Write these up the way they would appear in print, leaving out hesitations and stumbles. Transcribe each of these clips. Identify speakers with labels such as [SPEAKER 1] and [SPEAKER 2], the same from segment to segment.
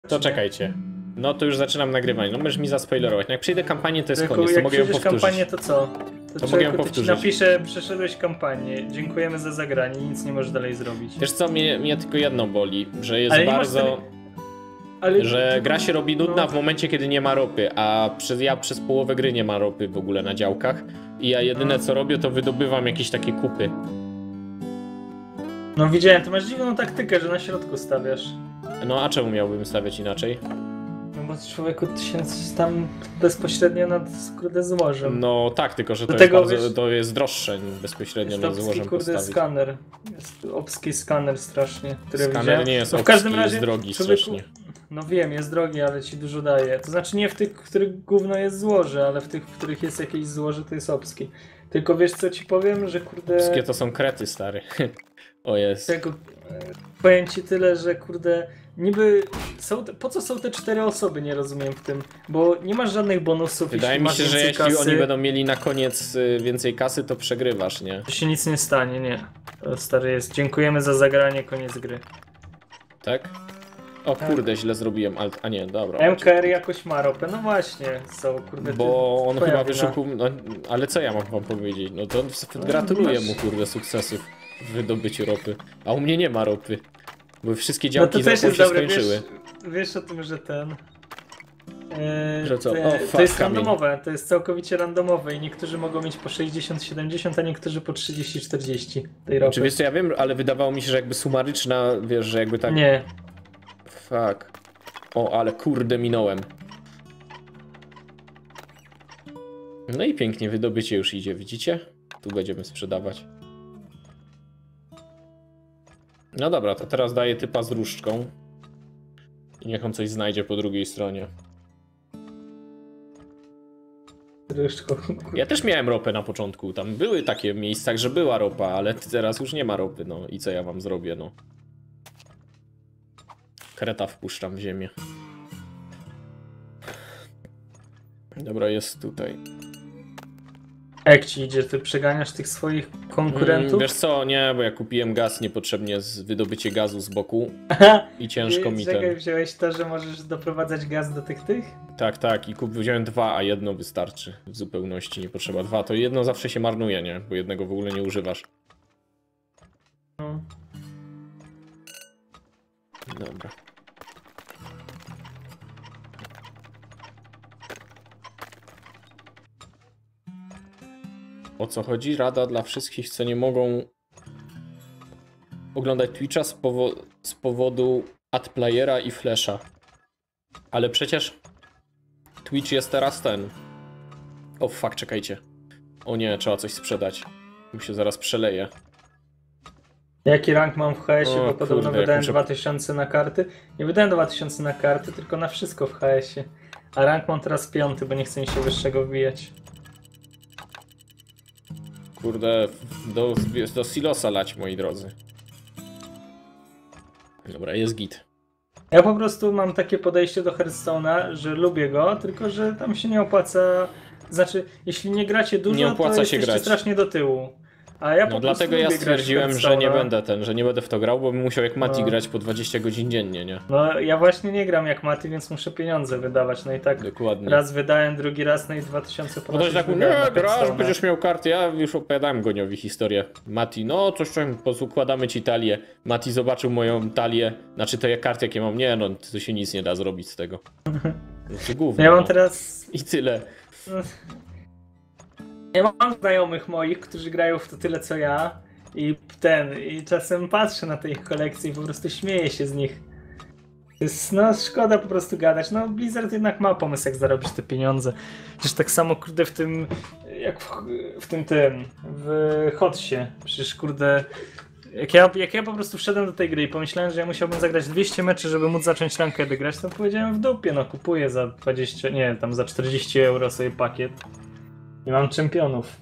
[SPEAKER 1] To czekajcie. No to już zaczynam nagrywanie. No możesz mi zaspoilerować. No jak przejdę kampanię, to jest koniec, to
[SPEAKER 2] Jak
[SPEAKER 1] mogę ją
[SPEAKER 2] przejdziesz
[SPEAKER 1] powtórzyć.
[SPEAKER 2] kampanię, to co?
[SPEAKER 1] To mogę ją powtórzyć.
[SPEAKER 2] Napiszę, przeszedłeś kampanię, dziękujemy za zagranie, nic nie możesz dalej zrobić.
[SPEAKER 1] Wiesz co, mnie tylko jedno boli, że jest
[SPEAKER 2] Ale nie
[SPEAKER 1] bardzo...
[SPEAKER 2] Ale
[SPEAKER 1] Że gra się robi nudna
[SPEAKER 2] no.
[SPEAKER 1] w momencie, kiedy nie ma ropy, a przez połowę gry nie ma ropy w ogóle na działkach. I ja jedyne co robię, to wydobywam jakieś takie kupy.
[SPEAKER 2] No widziałem, to masz dziwną taktykę, że na środku stawiasz.
[SPEAKER 1] No a czemu miałbym stawiać inaczej?
[SPEAKER 2] No bo człowieku, ty się tam bezpośrednio nad kurde złożem.
[SPEAKER 1] No tak, tylko że
[SPEAKER 2] Do
[SPEAKER 1] to
[SPEAKER 2] tego,
[SPEAKER 1] jest bardzo,
[SPEAKER 2] wiesz,
[SPEAKER 1] to jest droższe bezpośrednio
[SPEAKER 2] jest
[SPEAKER 1] nad
[SPEAKER 2] obski
[SPEAKER 1] złożem
[SPEAKER 2] kurde
[SPEAKER 1] postawić.
[SPEAKER 2] skaner. Jest obski skaner strasznie, który
[SPEAKER 1] Skaner
[SPEAKER 2] widziałem.
[SPEAKER 1] nie jest
[SPEAKER 2] No w
[SPEAKER 1] obski,
[SPEAKER 2] każdym razie,
[SPEAKER 1] jest drogi
[SPEAKER 2] człowieku,
[SPEAKER 1] strasznie.
[SPEAKER 2] no wiem, jest drogi, ale ci dużo daje. To znaczy nie w tych, w których gówno jest złoże, ale w tych, w których jest jakieś złoże, to jest obski. Tylko wiesz co ci powiem, że kurde...
[SPEAKER 1] Wszystkie to są krety, stary. O jest.
[SPEAKER 2] Tego, powiem ci tyle, że kurde... Niby są po co są te 4 osoby, nie rozumiem w tym, bo nie masz żadnych bonusów.
[SPEAKER 1] Wydaje mi się, że jeśli oni będą mieli na koniec więcej kasy, to przegrywasz, nie?
[SPEAKER 2] To się nic nie stanie, nie. To stary jest. Dziękujemy za zagranie, koniec gry.
[SPEAKER 1] Tak? O kurde, źle zrobiłem, alt. A nie, dobra.
[SPEAKER 2] MKR jakoś ma ropę, no właśnie, są kurde.
[SPEAKER 1] Bo on
[SPEAKER 2] twoja
[SPEAKER 1] chyba
[SPEAKER 2] wina.
[SPEAKER 1] wyszukuł. No, ale co ja mam wam powiedzieć? No to gratuluję
[SPEAKER 2] masz-
[SPEAKER 1] mu, kurde, sukcesów w wydobyciu ropy. A u mnie nie ma ropy. Bo wszystkie
[SPEAKER 2] No
[SPEAKER 1] działki
[SPEAKER 2] to
[SPEAKER 1] z
[SPEAKER 2] też
[SPEAKER 1] ropą
[SPEAKER 2] jest
[SPEAKER 1] się
[SPEAKER 2] dobre,
[SPEAKER 1] skończyły.
[SPEAKER 2] wiesz o tym, że ten...
[SPEAKER 1] Że co?
[SPEAKER 2] Te,
[SPEAKER 1] O, fuck,
[SPEAKER 2] to jest
[SPEAKER 1] kamień.
[SPEAKER 2] randomowe, to jest całkowicie randomowe i niektórzy mogą mieć po 60-70, a niektórzy po 30-40 tej ropy.
[SPEAKER 1] Czy wiesz co, ja wiem, ale wydawało mi się, że jakby sumaryczna, wiesz, że jakby tak...
[SPEAKER 2] Nie.
[SPEAKER 1] Fuck. O, ale kurde, minąłem. No i pięknie, wydobycie już idzie, widzicie? Tu będziemy sprzedawać. No dobra, to teraz daję typa z różdżką. I niech on coś znajdzie po drugiej stronie.
[SPEAKER 2] Ryszko.
[SPEAKER 1] Ja też miałem ropę na początku, tam były takie miejsca, że była ropa, ale teraz już nie ma ropy, no i co ja wam zrobię, no. Kreta wpuszczam w ziemię. Dobra, jest tutaj.
[SPEAKER 2] Jak ci idzie? Ty przeganiasz tych swoich konkurentów?
[SPEAKER 1] Wiesz co, nie, bo ja kupiłem gaz niepotrzebnie z wydobycie gazu z boku i ciężko mi
[SPEAKER 2] Czekaj,
[SPEAKER 1] ten...
[SPEAKER 2] wziąłeś to, że możesz doprowadzać gaz do tych?
[SPEAKER 1] Tak, i wziąłem 2, a jedno wystarczy w zupełności, nie potrzeba 2. To jedno zawsze się marnuje, nie? Bo jednego w ogóle nie używasz.
[SPEAKER 2] No.
[SPEAKER 1] Dobra. O co chodzi? Rada dla wszystkich, co nie mogą oglądać Twitcha z powodu AdPlayera i Flasha. Ale przecież Twitch jest teraz ten. O fuck, czekajcie. O nie, trzeba coś sprzedać. Mi się zaraz przeleje.
[SPEAKER 2] Jaki rank mam w HS-ie,
[SPEAKER 1] O,
[SPEAKER 2] bo podobno
[SPEAKER 1] kurde, jak
[SPEAKER 2] wydałem
[SPEAKER 1] muszę-
[SPEAKER 2] 2000 na karty. Nie wydałem 2000 na karty, tylko na wszystko w HS-ie. A rank mam teraz 5, bo nie chcę mi się wyższego wbijać.
[SPEAKER 1] Kurde, do silosa lać, moi drodzy. Dobra, jest git.
[SPEAKER 2] Ja po prostu mam takie podejście do Hearthstone'a, że lubię go, tylko że tam się nie opłaca. Znaczy, jeśli nie gracie dużo,
[SPEAKER 1] Nie opłaca
[SPEAKER 2] to
[SPEAKER 1] się
[SPEAKER 2] jesteście
[SPEAKER 1] grać.
[SPEAKER 2] strasznie do tyłu. A ja po
[SPEAKER 1] No
[SPEAKER 2] prostu
[SPEAKER 1] dlatego ja
[SPEAKER 2] lubię grać w
[SPEAKER 1] stwierdziłem, że nie
[SPEAKER 2] Hearthstone'a.
[SPEAKER 1] że nie będę w to grał, bo bym musiał jak Mati
[SPEAKER 2] No.
[SPEAKER 1] grać po 20 godzin dziennie, nie?
[SPEAKER 2] No ja właśnie nie gram jak Mati, więc muszę pieniądze wydawać. No i tak
[SPEAKER 1] Dokładnie.
[SPEAKER 2] raz wydałem, drugi raz, no i 2000
[SPEAKER 1] Bo
[SPEAKER 2] ponad
[SPEAKER 1] ktoś tak mówi,
[SPEAKER 2] wydałem na
[SPEAKER 1] nie, grasz,
[SPEAKER 2] Hearthstone'a.
[SPEAKER 1] będziesz miał karty. Ja już opowiadałem Goniowi historię. Mati, no coś tam, układamy ci talię. Mati zobaczył moją talię, znaczy to jak karty jakie mam, nie no, to się nic nie da zrobić z tego. No to gówno,
[SPEAKER 2] Ja mam
[SPEAKER 1] no.
[SPEAKER 2] teraz...
[SPEAKER 1] I tyle.
[SPEAKER 2] Ja mam znajomych moich, którzy grają w to tyle co ja i czasem patrzę na te ich kolekcje i po prostu śmieję się z nich. To jest, no szkoda po prostu gadać. No Blizzard jednak ma pomysł jak zarobić te pieniądze. Przecież tak samo kurde w tym, jak w w Hotsie. Przecież kurde, jak ja po prostu wszedłem do tej gry i pomyślałem, że ja musiałbym zagrać 200 meczy, żeby móc zacząć rankedę grać, to powiedziałem w dupie, no kupuję za 20, nie tam za 40 euro sobie pakiet. I mam czempionów.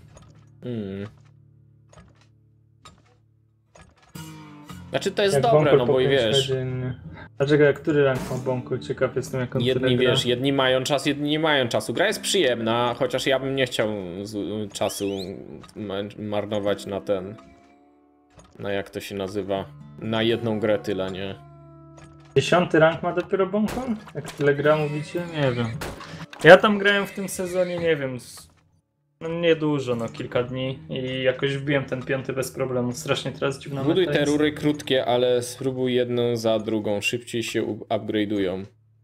[SPEAKER 1] Znaczy to jest
[SPEAKER 2] Jak
[SPEAKER 1] dobre,
[SPEAKER 2] Bonkol
[SPEAKER 1] no
[SPEAKER 2] po
[SPEAKER 1] bo
[SPEAKER 2] 5
[SPEAKER 1] wiesz,
[SPEAKER 2] godzin. Dlaczego, który rank ma Bonkol? Ciekaw jestem jak on tyle
[SPEAKER 1] jedni
[SPEAKER 2] gra.
[SPEAKER 1] wiesz, jedni mają czas, jedni nie mają czasu. Gra jest przyjemna, chociaż ja bym nie chciał czasu marnować na ten, na jak to się nazywa, na jedną grę tyle, nie?
[SPEAKER 2] 10 rank ma dopiero Bonhorn? Jak tyle gra mówicie? Nie wiem. Ja tam grałem w tym sezonie, nie wiem, no niedużo, no kilka dni i jakoś wbiłem ten 5 bez problemu. Strasznie teraz dziwna
[SPEAKER 1] Buduj
[SPEAKER 2] meta
[SPEAKER 1] te
[SPEAKER 2] jest.
[SPEAKER 1] rury krótkie, ale spróbuj jedną za drugą. Szybciej się upgrade'ują.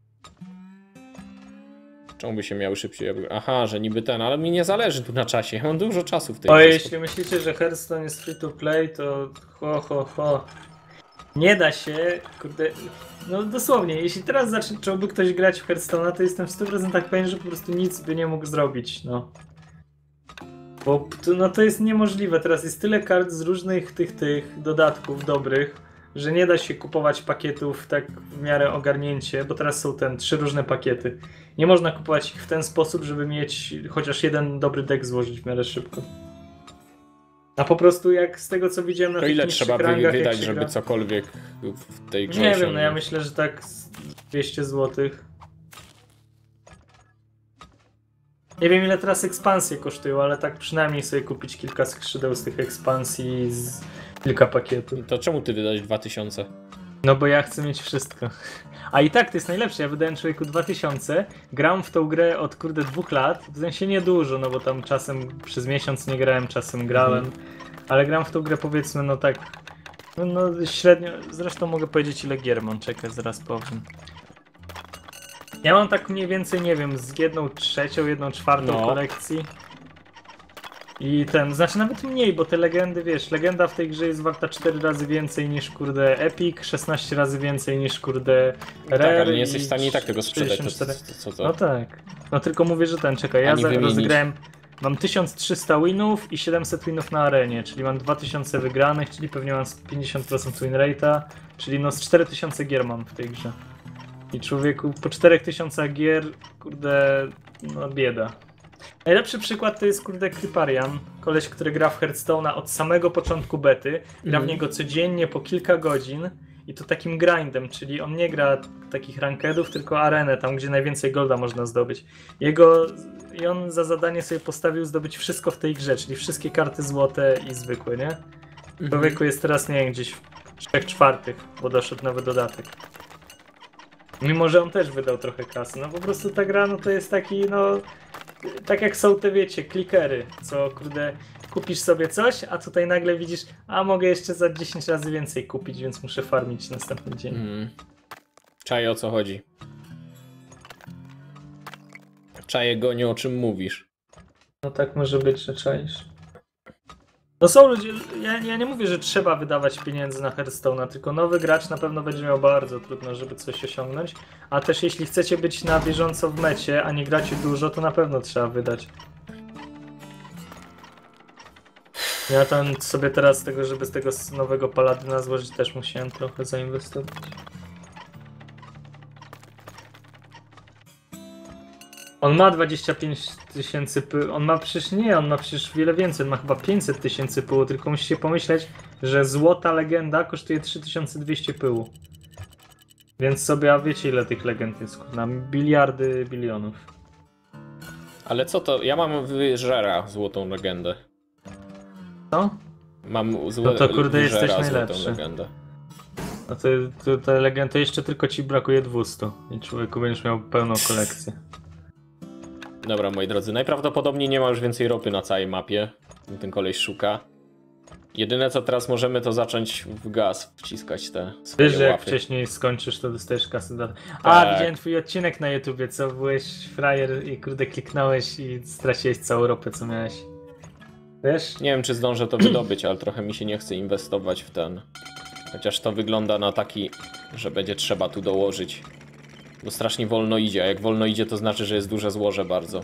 [SPEAKER 1] Czemu by się miały szybciej Aha, że niby ten, ale mi nie zależy tu na czasie. Ja mam dużo czasu w tej
[SPEAKER 2] O,
[SPEAKER 1] grze.
[SPEAKER 2] jeśli myślicie, że Hearthstone jest free to play, to ho. Nie da się, kurde, no dosłownie, jeśli teraz zacząłby ktoś grać w Hearthstone'a, to jestem w 100% pewien, że po prostu nic by nie mógł zrobić, no. Bo no to jest niemożliwe, teraz jest tyle kart z różnych tych dodatków dobrych, że nie da się kupować pakietów tak w miarę ogarnięcie, bo teraz są 3 różne pakiety. Nie można kupować ich w ten sposób, żeby mieć chociaż jeden dobry deck złożyć w miarę szybko. A po prostu jak z tego co widziałem na
[SPEAKER 1] To
[SPEAKER 2] tych
[SPEAKER 1] ile
[SPEAKER 2] niższych
[SPEAKER 1] trzeba
[SPEAKER 2] rangach, jak
[SPEAKER 1] wydać,
[SPEAKER 2] się
[SPEAKER 1] żeby
[SPEAKER 2] gra...
[SPEAKER 1] cokolwiek w tej grze
[SPEAKER 2] Nie wiem, no
[SPEAKER 1] osiągnąć?
[SPEAKER 2] ja myślę, że tak z 200 zł. Nie wiem ile teraz ekspansje kosztują, ale tak przynajmniej sobie kupić kilka skrzydeł z tych ekspansji, z kilka pakietów.
[SPEAKER 1] To czemu ty wydać 2000?
[SPEAKER 2] No bo ja chcę mieć wszystko. A i tak to jest najlepsze, ja wydałem człowieku 2000, gram w tą grę od kurde 2 lat, w sensie niedużo, no bo tam czasem przez miesiąc nie grałem, czasem grałem, ale gram w tą grę powiedzmy no tak, no średnio, zresztą mogę powiedzieć ile gier mam, czekaj, zaraz powiem. Ja mam tak mniej więcej, nie wiem, z 1/3, 1/4
[SPEAKER 1] No.
[SPEAKER 2] kolekcji. I znaczy nawet mniej, bo te legendy, wiesz, legenda w tej grze jest warta 4 razy więcej niż kurde Epic, 16 razy więcej niż kurde Rare.
[SPEAKER 1] Tak, ale nie jesteś w stanie i tak tego sprzedać.
[SPEAKER 2] 64.
[SPEAKER 1] Co to?
[SPEAKER 2] No tak. No tylko mówię, że czekaj, ja
[SPEAKER 1] Ani wymienić.
[SPEAKER 2] rozegrałem, mam 1300 winów i 700 winów na arenie, czyli mam 2000 wygranych, czyli pewnie mam 50% win rate'a, czyli no z 4000 gier mam w tej grze. I człowieku, po 4000 gier, kurde, no bieda. Najlepszy przykład to jest kurde Kryparian, koleś, który gra w Hearthstone'a od samego początku bety, gra w niego codziennie po kilka godzin i to takim grindem, czyli on nie gra takich rankedów, tylko arenę, tam gdzie najwięcej golda można zdobyć. I on za zadanie sobie postawił zdobyć wszystko w tej grze, czyli wszystkie karty złote i zwykłe, nie? Człowieku jest teraz, nie wiem, gdzieś w 3/4, bo doszedł nowy dodatek. Mimo, że on też wydał trochę kasy, no po prostu ta gra, no to jest taki, no... Tak jak są te, wiecie, klikery, co kurde, kupisz sobie coś, a tutaj nagle widzisz, a mogę jeszcze za 10 razy więcej kupić, więc muszę farmić następny dzień.
[SPEAKER 1] Czaję o co chodzi. Czaję gonię o czym mówisz.
[SPEAKER 2] No tak może być, że czaisz. No są ludzie, ja nie mówię, że trzeba wydawać pieniędzy na Hearthstone'a, tylko nowy gracz na pewno będzie miał bardzo trudno, żeby coś osiągnąć, a też jeśli chcecie być na bieżąco w mecie, a nie gracie dużo, to na pewno trzeba wydać. Ja tam sobie teraz tego, żeby z tego nowego paladyna złożyć, też musiałem trochę zainwestować. On ma 25 000 on ma przecież wiele więcej, on ma chyba 500 000 pyłu, tylko musicie pomyśleć, że złota legenda kosztuje 3200 pyłu. Więc sobie, a wiecie ile tych legend jest, na biliardy, bilionów.
[SPEAKER 1] Ale co to? Ja mam wyżera złotą legendę.
[SPEAKER 2] Co?
[SPEAKER 1] Mam
[SPEAKER 2] No to kurde jesteś
[SPEAKER 1] złotą
[SPEAKER 2] najlepszy.
[SPEAKER 1] legendę.
[SPEAKER 2] No to ta legenda, to jeszcze tylko ci brakuje 200 i człowieku będziesz miał pełną kolekcję.
[SPEAKER 1] Dobra, moi drodzy, najprawdopodobniej nie ma już więcej ropy na całej mapie. Ten koleś szuka. Jedyne co teraz możemy to zacząć w gaz wciskać te swoje
[SPEAKER 2] Wiesz, że jak
[SPEAKER 1] łapy.
[SPEAKER 2] wcześniej skończysz, to dostajesz kasę do...
[SPEAKER 1] Tak.
[SPEAKER 2] A, widziałem twój odcinek na YouTubie, co byłeś frajer i kurde kliknąłeś i straciłeś całą ropę, co miałeś. Wiesz?
[SPEAKER 1] Nie wiem czy zdążę to wydobyć, ale trochę mi się nie chce inwestować w ten. Chociaż to wygląda na taki, że będzie trzeba tu dołożyć. Bo strasznie wolno idzie, a jak wolno idzie to znaczy, że jest duże złoże bardzo.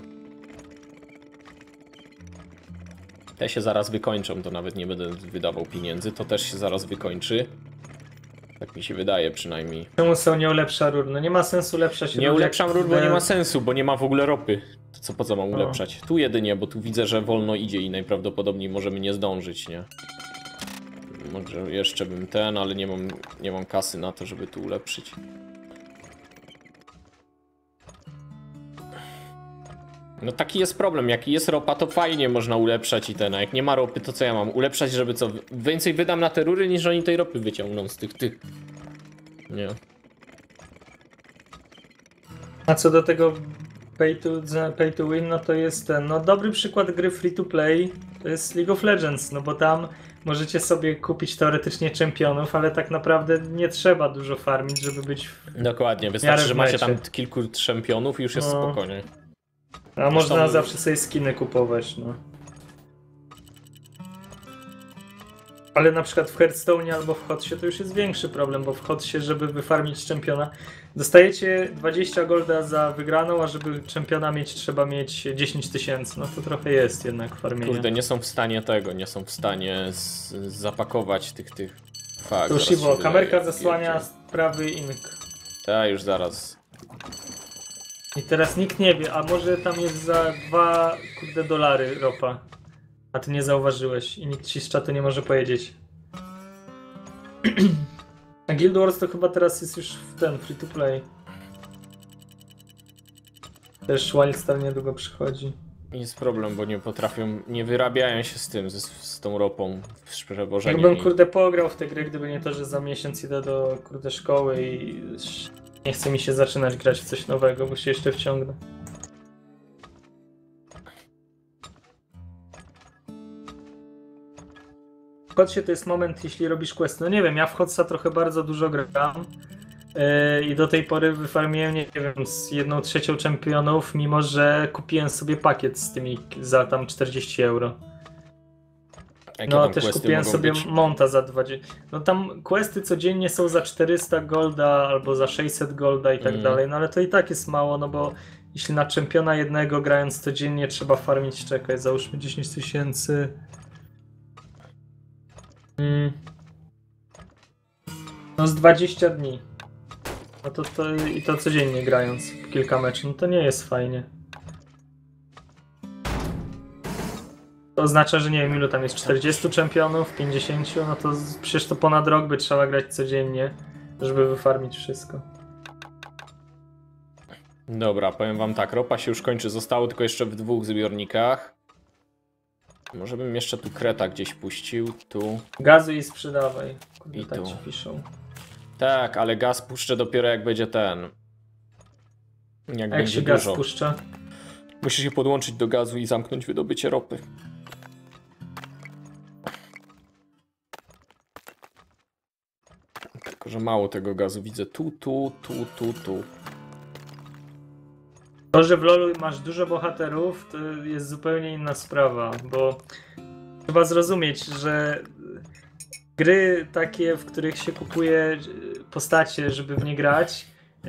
[SPEAKER 1] Te się zaraz wykończą, to nawet nie będę wydawał pieniędzy, to też się zaraz wykończy. Tak mi się wydaje przynajmniej.
[SPEAKER 2] Czemu są nie ulepsza rur? No nie ma sensu ulepszać
[SPEAKER 1] Nie
[SPEAKER 2] rur,
[SPEAKER 1] ulepszam
[SPEAKER 2] jak
[SPEAKER 1] rur, bo
[SPEAKER 2] kurde-
[SPEAKER 1] nie ma sensu, bo nie ma w ogóle ropy. To co, po co mam
[SPEAKER 2] No.
[SPEAKER 1] ulepszać? Tu jedynie, bo tu widzę, że wolno idzie i najprawdopodobniej możemy nie zdążyć, nie? Może jeszcze bym ale nie mam kasy na to, żeby tu ulepszyć. No taki jest problem, jak jest ropa to fajnie można ulepszać i a jak nie ma ropy to co ja mam? Ulepszać, żeby co? Więcej wydam na te rury niż oni tej ropy wyciągną z tych. Nie.
[SPEAKER 2] A co do tego pay to win, no to jest ten, no dobry przykład gry free to play to jest League of Legends, no bo tam możecie sobie kupić teoretycznie czempionów, ale tak naprawdę nie trzeba dużo farmić, żeby być
[SPEAKER 1] Dokładnie,
[SPEAKER 2] w
[SPEAKER 1] wystarczy,
[SPEAKER 2] miarę
[SPEAKER 1] że
[SPEAKER 2] w
[SPEAKER 1] macie
[SPEAKER 2] mecie.
[SPEAKER 1] tam kilku czempionów i już jest
[SPEAKER 2] No.
[SPEAKER 1] spokojnie.
[SPEAKER 2] A można
[SPEAKER 1] Zresztą-
[SPEAKER 2] zawsze sobie skiny kupować, no. Ale na przykład w Hearthstone albo w Hotsie to już jest większy problem, bo w Hotsie, żeby wyfarmić czempiona, dostajecie 20 golda za wygraną, a żeby czempiona mieć, trzeba mieć 10 tysięcy. No to trochę jest jednak farmienie.
[SPEAKER 1] Kurde, nie są w stanie tego, nie są w stanie zapakować tych... Fakt,
[SPEAKER 2] To Shivo, kamerka zasłania prawy ink.
[SPEAKER 1] Tak, już zaraz.
[SPEAKER 2] I teraz nikt nie wie, a może tam jest za 2 dolary ropa. A ty nie zauważyłeś i nikt ci z czatu nie może powiedzieć. A Guild Wars to chyba teraz jest już w ten free to play. Też Wildstar niedługo przychodzi.
[SPEAKER 1] Jest problem, bo nie potrafią, nie wyrabiają się z tym, z tą ropą w przewożeniu.
[SPEAKER 2] Jakbym kurde pograł w te gry, gdyby nie to, że za miesiąc idę do kurde szkoły i nie chce mi się zaczynać grać w coś nowego, bo się jeszcze wciągnę. W Hotsie to jest moment, jeśli robisz quest. No nie wiem, ja w Hotsa trochę bardzo dużo gram i do tej pory wyfarmiłem, nie wiem, z 1/3 czempionów, mimo że kupiłem sobie pakiet z tymi za tam 40 euro.
[SPEAKER 1] Jakie
[SPEAKER 2] No
[SPEAKER 1] tam
[SPEAKER 2] też
[SPEAKER 1] questy
[SPEAKER 2] kupiłem
[SPEAKER 1] mogą
[SPEAKER 2] sobie
[SPEAKER 1] być?
[SPEAKER 2] monta za 20. No tam questy codziennie są za 400 golda albo za 600 golda i tak dalej, no ale to i tak jest mało, no bo jeśli na czempiona jednego grając codziennie trzeba farmić, czekaj, załóżmy 10 tysięcy. No z 20 dni. No i to codziennie grając kilka meczów, no to nie jest fajnie. To oznacza, że nie wiem ilu tam jest, 40 czempionów, 50, no to przecież to ponad rok by trzeba grać codziennie, żeby wyfarmić wszystko.
[SPEAKER 1] Dobra, powiem wam tak, ropa się już kończy, zostało tylko jeszcze w 2 zbiornikach. Może bym jeszcze tu kreta gdzieś puścił, tu.
[SPEAKER 2] Gazu i sprzedawaj. Kurde,
[SPEAKER 1] I
[SPEAKER 2] tak
[SPEAKER 1] tu.
[SPEAKER 2] ci piszą.
[SPEAKER 1] Tak, ale gaz puszczę dopiero jak będzie ten. Jak
[SPEAKER 2] A jak
[SPEAKER 1] będzie
[SPEAKER 2] się gaz
[SPEAKER 1] dużo.
[SPEAKER 2] spuszcza?
[SPEAKER 1] Musisz się podłączyć do gazu i zamknąć wydobycie ropy. Tylko, że mało tego gazu widzę. Tu.
[SPEAKER 2] To, że w LoLu masz dużo bohaterów, to jest zupełnie inna sprawa, bo trzeba zrozumieć, że gry takie, w których się kupuje postacie, żeby w nie grać,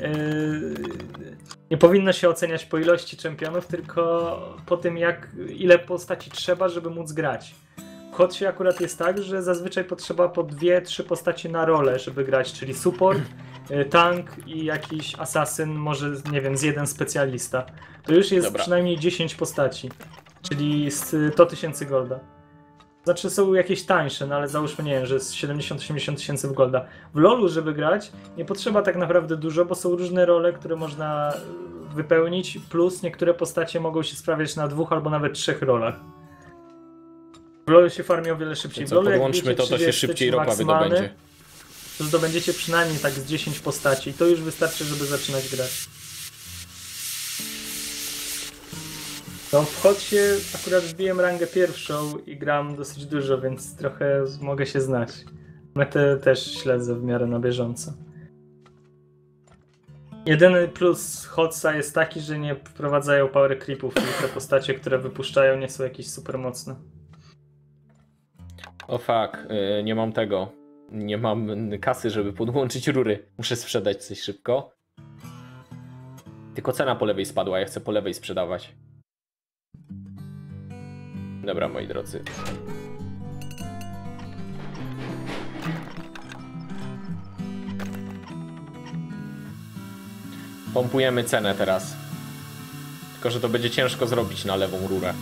[SPEAKER 2] nie powinno się oceniać po ilości czempionów, tylko po tym, ile postaci trzeba, żeby móc grać. W Hotsie akurat jest tak, że zazwyczaj potrzeba po 2-3 postaci na rolę, żeby grać, czyli support, tank i jakiś asasyn, może nie wiem, z jeden specjalista. To już jest przynajmniej 10 postaci, czyli 100 tysięcy golda. Znaczy są jakieś tańsze, no ale załóżmy, nie wiem, że jest 70-80 tysięcy w golda. W LoLu, żeby grać, nie potrzeba tak naprawdę dużo, bo są różne role, które można wypełnić, plus niektóre postacie mogą się sprawiać na 2 albo nawet 3 rolach. W LoLu się farmi o wiele szybciej.
[SPEAKER 1] Co, podłączmy to się szybciej ropa wydobędzie.
[SPEAKER 2] To zdobędziecie przynajmniej tak z 10 postaci i to już wystarczy, żeby zaczynać grać. No w Hotsie akurat wbiłem rangę pierwszą i gram dosyć dużo, więc trochę mogę się znać. Metę też śledzę w miarę na bieżąco. Jedyny plus Hotsa jest taki, że nie wprowadzają power creepów i te postacie, które wypuszczają, nie są jakieś super mocne.
[SPEAKER 1] O fuck, nie mam tego. Nie mam kasy, żeby podłączyć rury. Muszę sprzedać coś szybko. Tylko cena po lewej spadła, ja chcę po lewej sprzedawać. Dobra, moi drodzy. Pompujemy cenę teraz. Tylko, że to będzie ciężko zrobić na lewą rurę.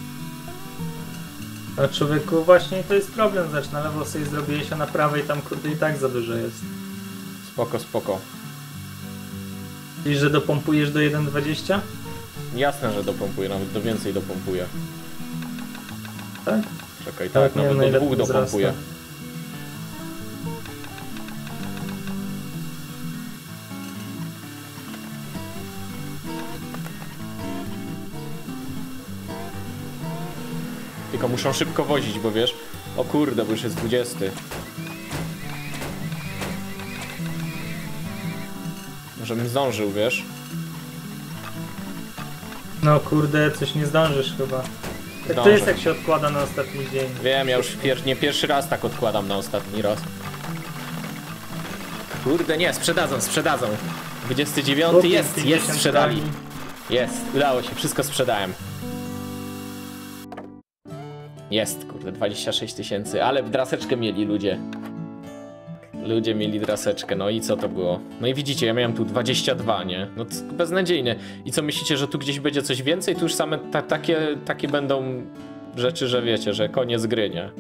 [SPEAKER 2] A człowieku, właśnie to jest problem, zacz na lewo sobie zrobiłeś, a na prawej tam kurde i tak za dużo jest.
[SPEAKER 1] Spoko.
[SPEAKER 2] Czyli, że dopompujesz do 1,20?
[SPEAKER 1] Jasne, że dopompuję, nawet do więcej dopompuję.
[SPEAKER 2] Tak?
[SPEAKER 1] Czekaj, tak,
[SPEAKER 2] nie wiem,
[SPEAKER 1] nawet
[SPEAKER 2] na
[SPEAKER 1] do
[SPEAKER 2] ile
[SPEAKER 1] 2
[SPEAKER 2] to
[SPEAKER 1] dopompuję.
[SPEAKER 2] wzrasta.
[SPEAKER 1] tylko muszą szybko wozić, bo wiesz... O kurde, bo już jest 20. Może bym zdążył, wiesz?
[SPEAKER 2] No kurde, coś nie zdążysz chyba. Tak to
[SPEAKER 1] Zdążę.
[SPEAKER 2] jest jak się odkłada na ostatni dzień.
[SPEAKER 1] Wiem, ja już nie pierwszy raz tak odkładam na ostatni raz. Kurde, nie, sprzedadzą. 29 jest,
[SPEAKER 2] 50
[SPEAKER 1] sprzedali.
[SPEAKER 2] grami.
[SPEAKER 1] Jest, udało się, wszystko sprzedałem. Jest, kurde, 26 000, ale draseczkę mieli ludzie. Ludzie mieli draseczkę, no i co to było? No i widzicie, ja miałem tu 22, nie? No to beznadziejne. I co, myślicie, że tu gdzieś będzie coś więcej? Tu już same takie będą rzeczy, że wiecie, że koniec gry, nie?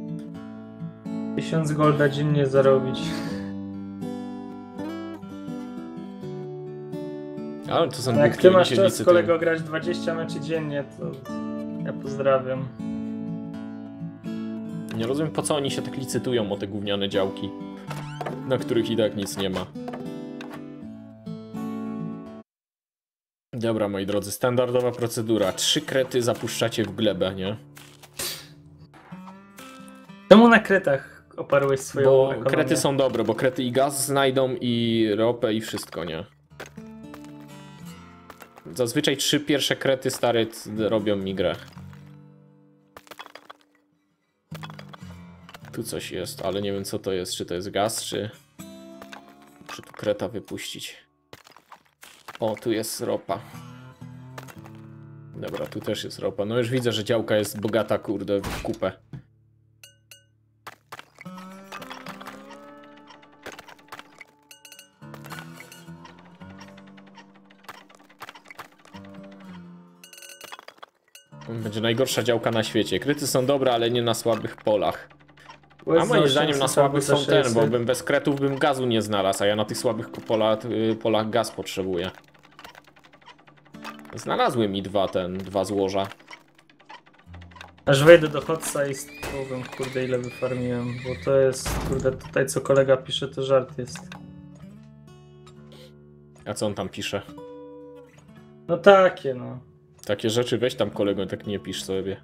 [SPEAKER 2] 1000 golda dziennie zarobić.
[SPEAKER 1] Ale to są
[SPEAKER 2] No jak
[SPEAKER 1] głupki,
[SPEAKER 2] ty
[SPEAKER 1] oni
[SPEAKER 2] masz
[SPEAKER 1] się
[SPEAKER 2] czas
[SPEAKER 1] licytują.
[SPEAKER 2] kolego grać 20 meczy dziennie, to ja pozdrawiam.
[SPEAKER 1] Nie rozumiem, po co oni się tak licytują o te gówniane działki, na których i tak nic nie ma. Dobra, moi drodzy, standardowa procedura. 3 krety zapuszczacie w glebę, nie?
[SPEAKER 2] Czemu na kretach oparłeś swoją
[SPEAKER 1] Bo
[SPEAKER 2] ekonomię?
[SPEAKER 1] krety są dobre, bo krety i gaz znajdą, i ropę, i wszystko, nie? Zazwyczaj 3 pierwsze krety stare robią mi grę. Tu coś jest, ale nie wiem co to jest. Czy to jest gaz, czy tu kreta wypuścić. O, tu jest ropa. Dobra, tu też jest ropa. No już widzę, że działka jest bogata, kurde, w kupę. Będzie najgorsza działka na świecie. Kryty są dobre, ale nie na słabych polach. A moim zdaniem na słabych są ten, bo bez kretów bym gazu nie znalazł, a ja na tych słabych polach gaz potrzebuję. Znalazły mi dwa złoża.
[SPEAKER 2] Aż wejdę do Hotsa i powiem, kurde, ile wyfarmiłem, bo to jest, kurde, tutaj co kolega pisze, to żart jest.
[SPEAKER 1] A co on tam pisze?
[SPEAKER 2] No takie, no.
[SPEAKER 1] Takie rzeczy weź tam kolego, tak nie pisz sobie.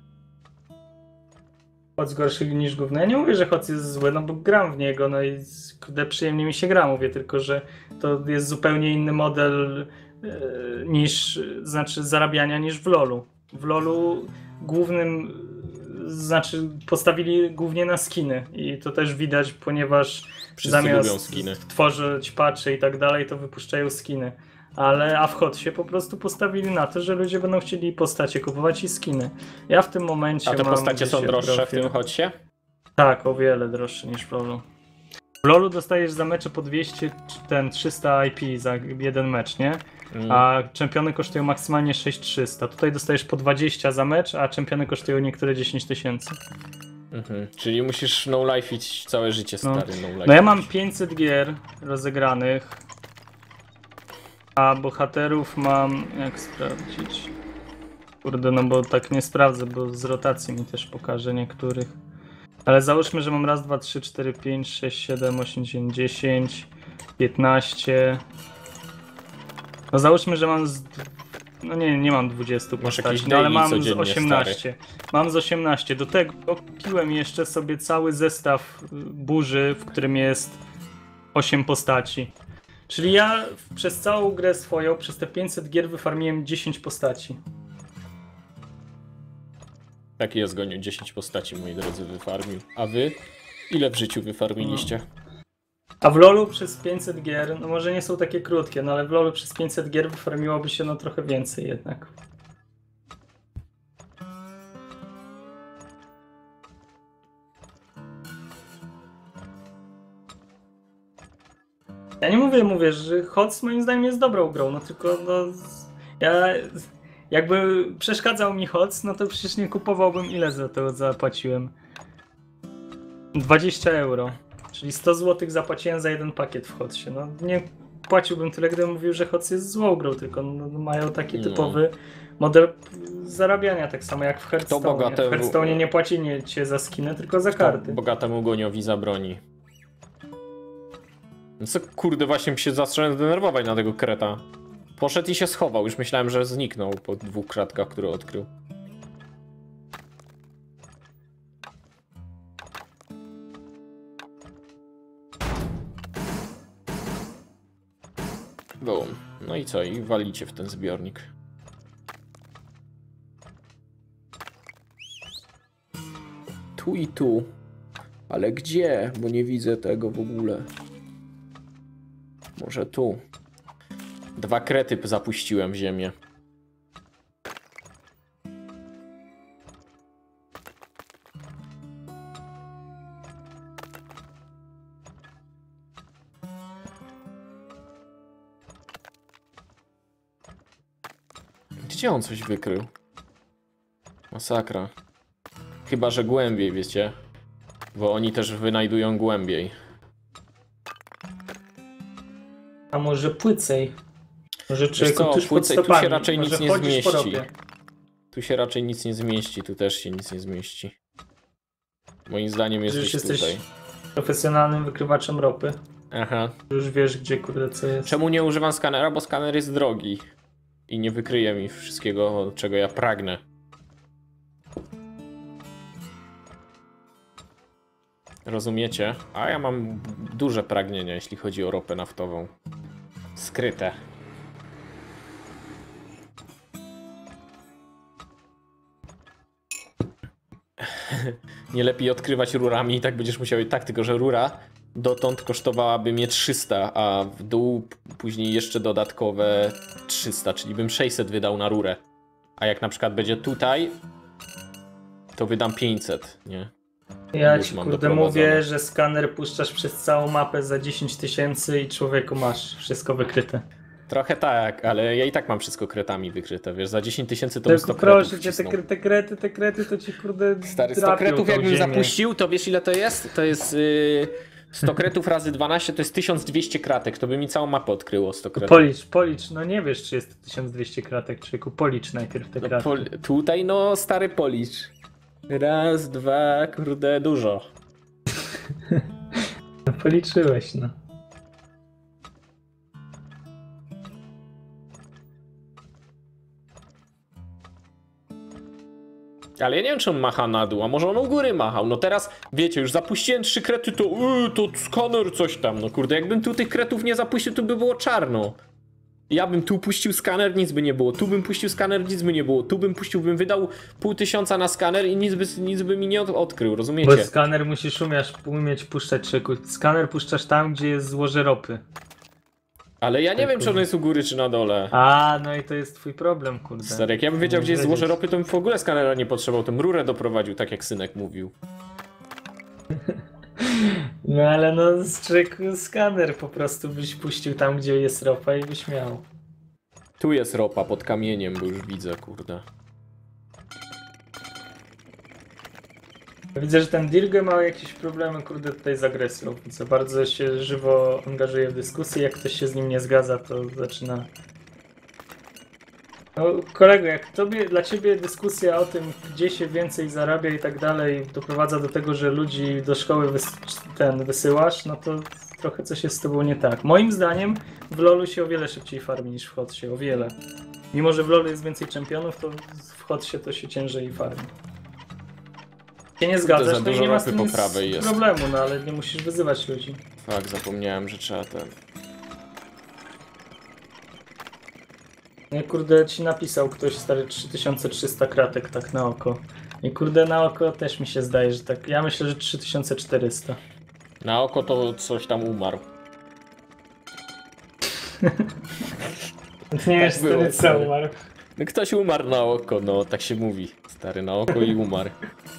[SPEAKER 2] Hots gorszy niż gówno. Ja nie mówię, że Hots jest zły, no bo gram w niego, no i kurde, przyjemnie mi się gra, mówię tylko, że to jest zupełnie inny model niż, znaczy zarabiania niż w LoLu. W LoLu głównym, znaczy postawili głównie na skiny i to też widać, ponieważ
[SPEAKER 1] Wszyscy lubią
[SPEAKER 2] zamiast
[SPEAKER 1] skiny.
[SPEAKER 2] tworzyć patche i tak dalej, to wypuszczają skiny. A w Hotsie po prostu postawili na to, że ludzie będą chcieli postacie kupować i skiny. Ja w tym momencie
[SPEAKER 1] A te
[SPEAKER 2] mam
[SPEAKER 1] postacie są
[SPEAKER 2] 10
[SPEAKER 1] droższe w
[SPEAKER 2] profil.
[SPEAKER 1] tym Hotsie?
[SPEAKER 2] Tak, o wiele droższe niż w LoLu. W LoLu dostajesz za mecze po 200, 300 IP za jeden mecz, nie? A czempiony kosztują maksymalnie 6300. Tutaj dostajesz po 20 za mecz, a czempiony kosztują niektóre 10 000.
[SPEAKER 1] Czyli musisz no-life'ić całe życie, stary, no-life.
[SPEAKER 2] No ja mam 500 gier rozegranych, a bohaterów mam... jak sprawdzić? Kurde, no bo tak nie sprawdzę, bo z rotacji mi też pokaże niektórych. Ale załóżmy, że mam raz, 2, 3, 4, 5, 6, 7, 8, 9, 10, 15... No załóżmy, że mam z... No nie mam 20
[SPEAKER 1] Masz
[SPEAKER 2] postaci,
[SPEAKER 1] jakieś
[SPEAKER 2] no ale
[SPEAKER 1] daily
[SPEAKER 2] mam z
[SPEAKER 1] codziennie,
[SPEAKER 2] 18. Mam z 18. Do tego kupiłem jeszcze sobie cały zestaw burzy, w którym jest 8 postaci. Czyli ja przez całą grę swoją, przez te 500 gier wyfarmiłem 10 postaci.
[SPEAKER 1] Taki jest gonił 10 postaci, moi drodzy, wyfarmił. A wy? Ile w życiu wyfarmiliście?
[SPEAKER 2] A w LoLu przez 500 gier, no może nie są takie krótkie, no ale w LoLu przez 500 gier wyfarmiłoby się no trochę więcej jednak. Ja nie mówię, że Hots moim zdaniem jest dobrą grą, no tylko no ja jakby przeszkadzał mi Hots, no to przecież nie kupowałbym, ile za to zapłaciłem. 20 euro, czyli 100 zł zapłaciłem za jeden pakiet w Hotsie. No nie płaciłbym tyle, gdybym mówił, że Hots jest złą grą, tylko no, mają taki typowy model zarabiania, tak samo jak w Hearthstone. W Hearthstone nie płacicie za skiny, tylko za karty.
[SPEAKER 1] Bogatemu goniowi zabroni. No co kurde, właśnie się zacząłem denerwować na tego kreta. Poszedł i się schował, już myślałem, że zniknął po 2 kratkach, które odkrył. Boom. No i co? I walicie w ten zbiornik. Tu i tu. Ale gdzie? Bo nie widzę tego w ogóle. Może tu. 2 krety zapuściłem w ziemię. Gdzie on coś wykrył? Masakra. Chyba że głębiej, wiecie? Bo oni też wynajdują głębiej.
[SPEAKER 2] A może płycej? Może
[SPEAKER 1] Wiesz
[SPEAKER 2] człowieku
[SPEAKER 1] co,
[SPEAKER 2] tuż pod
[SPEAKER 1] płycej, tu
[SPEAKER 2] stopami.
[SPEAKER 1] się raczej
[SPEAKER 2] Może
[SPEAKER 1] nic nie
[SPEAKER 2] chodzisz po
[SPEAKER 1] zmieści.
[SPEAKER 2] ropie.
[SPEAKER 1] Tu się raczej nic nie zmieści, tu też się nic nie zmieści. Moim zdaniem jest
[SPEAKER 2] Że
[SPEAKER 1] gdzieś
[SPEAKER 2] już jesteś
[SPEAKER 1] tutaj.
[SPEAKER 2] profesjonalnym wykrywaczem ropy.
[SPEAKER 1] Aha.
[SPEAKER 2] Już wiesz, gdzie kurde co jest.
[SPEAKER 1] Czemu nie używam skanera? Bo skaner jest drogi. I nie wykryje mi wszystkiego, czego ja pragnę. Rozumiecie? A ja mam duże pragnienia, jeśli chodzi o ropę naftową. Skryte. Nie lepiej odkrywać rurami i tak będziesz musiał... Tak, tylko że rura dotąd kosztowałaby mnie 300, a w dół później jeszcze dodatkowe 300, czyli bym 600 wydał na rurę. A jak na przykład będzie tutaj, to wydam 500, nie?
[SPEAKER 2] Ja
[SPEAKER 1] Już
[SPEAKER 2] ci
[SPEAKER 1] mam
[SPEAKER 2] kurde
[SPEAKER 1] doprowadzone.
[SPEAKER 2] mówię, że skaner puszczasz przez całą mapę za 10 000 i człowieku masz wszystko wykryte.
[SPEAKER 1] Trochę tak, ale ja i tak mam wszystko kretami wykryte, wiesz, za 10 000 to bym 100
[SPEAKER 2] Tylko
[SPEAKER 1] kretów
[SPEAKER 2] proszę cię,
[SPEAKER 1] wcisnął.
[SPEAKER 2] te krety to ci kurde
[SPEAKER 1] Stary, 100
[SPEAKER 2] drapią
[SPEAKER 1] kretów
[SPEAKER 2] tą
[SPEAKER 1] jakbym
[SPEAKER 2] ziemię.
[SPEAKER 1] zapuścił, to wiesz ile to jest? To jest 100 kretów razy 12 to jest 1200 kratek, to by mi całą mapę odkryło 100 kretów.
[SPEAKER 2] Policz, no nie wiesz czy jest 1200 kratek, człowieku, policz najpierw te
[SPEAKER 1] No,
[SPEAKER 2] kraty.
[SPEAKER 1] tutaj no stary policz. Raz, dwa, kurde, dużo.
[SPEAKER 2] No, policzyłeś, no.
[SPEAKER 1] Ale ja nie wiem, czy on macha na dół, a może on u góry machał. No teraz, wiecie, już zapuściłem 3 krety, to skaner coś tam. No kurde, jakbym tu tych kretów nie zapuścił, to by było czarno. Ja bym tu puścił skaner, nic by nie było. Tu bym puścił skaner, nic by nie było. Tu bym puścił, bym wydał 500 na skaner i nic by mi nie odkrył,
[SPEAKER 2] Bo
[SPEAKER 1] rozumiecie?
[SPEAKER 2] skaner musisz umieć puszczać, człowieku. Skaner puszczasz tam, gdzie jest złoże ropy.
[SPEAKER 1] Ale ja nie wiem, czy on jest u góry, czy na dole.
[SPEAKER 2] A, no i to jest twój problem, kurde.
[SPEAKER 1] Stary, jak ja bym wiedział, gdzie jest złoże ropy, to bym w ogóle skanera nie potrzebował. Tę rurę doprowadził, tak jak synek mówił.
[SPEAKER 2] No ale no, człowieku, skaner po prostu byś puścił tam, gdzie jest ropa i byś miał.
[SPEAKER 1] Tu jest ropa pod kamieniem, bo już widzę, kurde.
[SPEAKER 2] Widzę, że ten Dirge ma jakieś problemy, kurde, tutaj z agresją. Co bardzo się żywo angażuje w dyskusję. Jak ktoś się z nim nie zgadza, to zaczyna. No, kolego, jak dla ciebie dyskusja o tym, gdzie się więcej zarabia i tak dalej, doprowadza do tego, że ludzi do szkoły wysyłasz, no to trochę coś jest z tobą nie tak. Moim zdaniem w LoLu się o wiele szybciej farmi niż w Hotsie, o wiele. Mimo, że w LoLu jest więcej czempionów, to w Hotsie to się ciężej farmi. Się nie zgadzasz,
[SPEAKER 1] za
[SPEAKER 2] to i
[SPEAKER 1] dużo
[SPEAKER 2] nie ma z
[SPEAKER 1] ropy
[SPEAKER 2] tym
[SPEAKER 1] po prawej jest.
[SPEAKER 2] problemu, no ale nie musisz wyzywać ludzi.
[SPEAKER 1] Tak, zapomniałem, że trzeba ten...
[SPEAKER 2] Nie, kurde, ci napisał ktoś stary 3300 kratek tak na oko. I kurde, na oko też mi się zdaje, że tak. Ja myślę, że 3400.
[SPEAKER 1] Na oko to coś tam umarł.
[SPEAKER 2] Nie wiesz,
[SPEAKER 1] było,
[SPEAKER 2] stary, co
[SPEAKER 1] stary.
[SPEAKER 2] umarł.
[SPEAKER 1] No ktoś umarł na oko, no tak się mówi. Stary, na oko i umarł.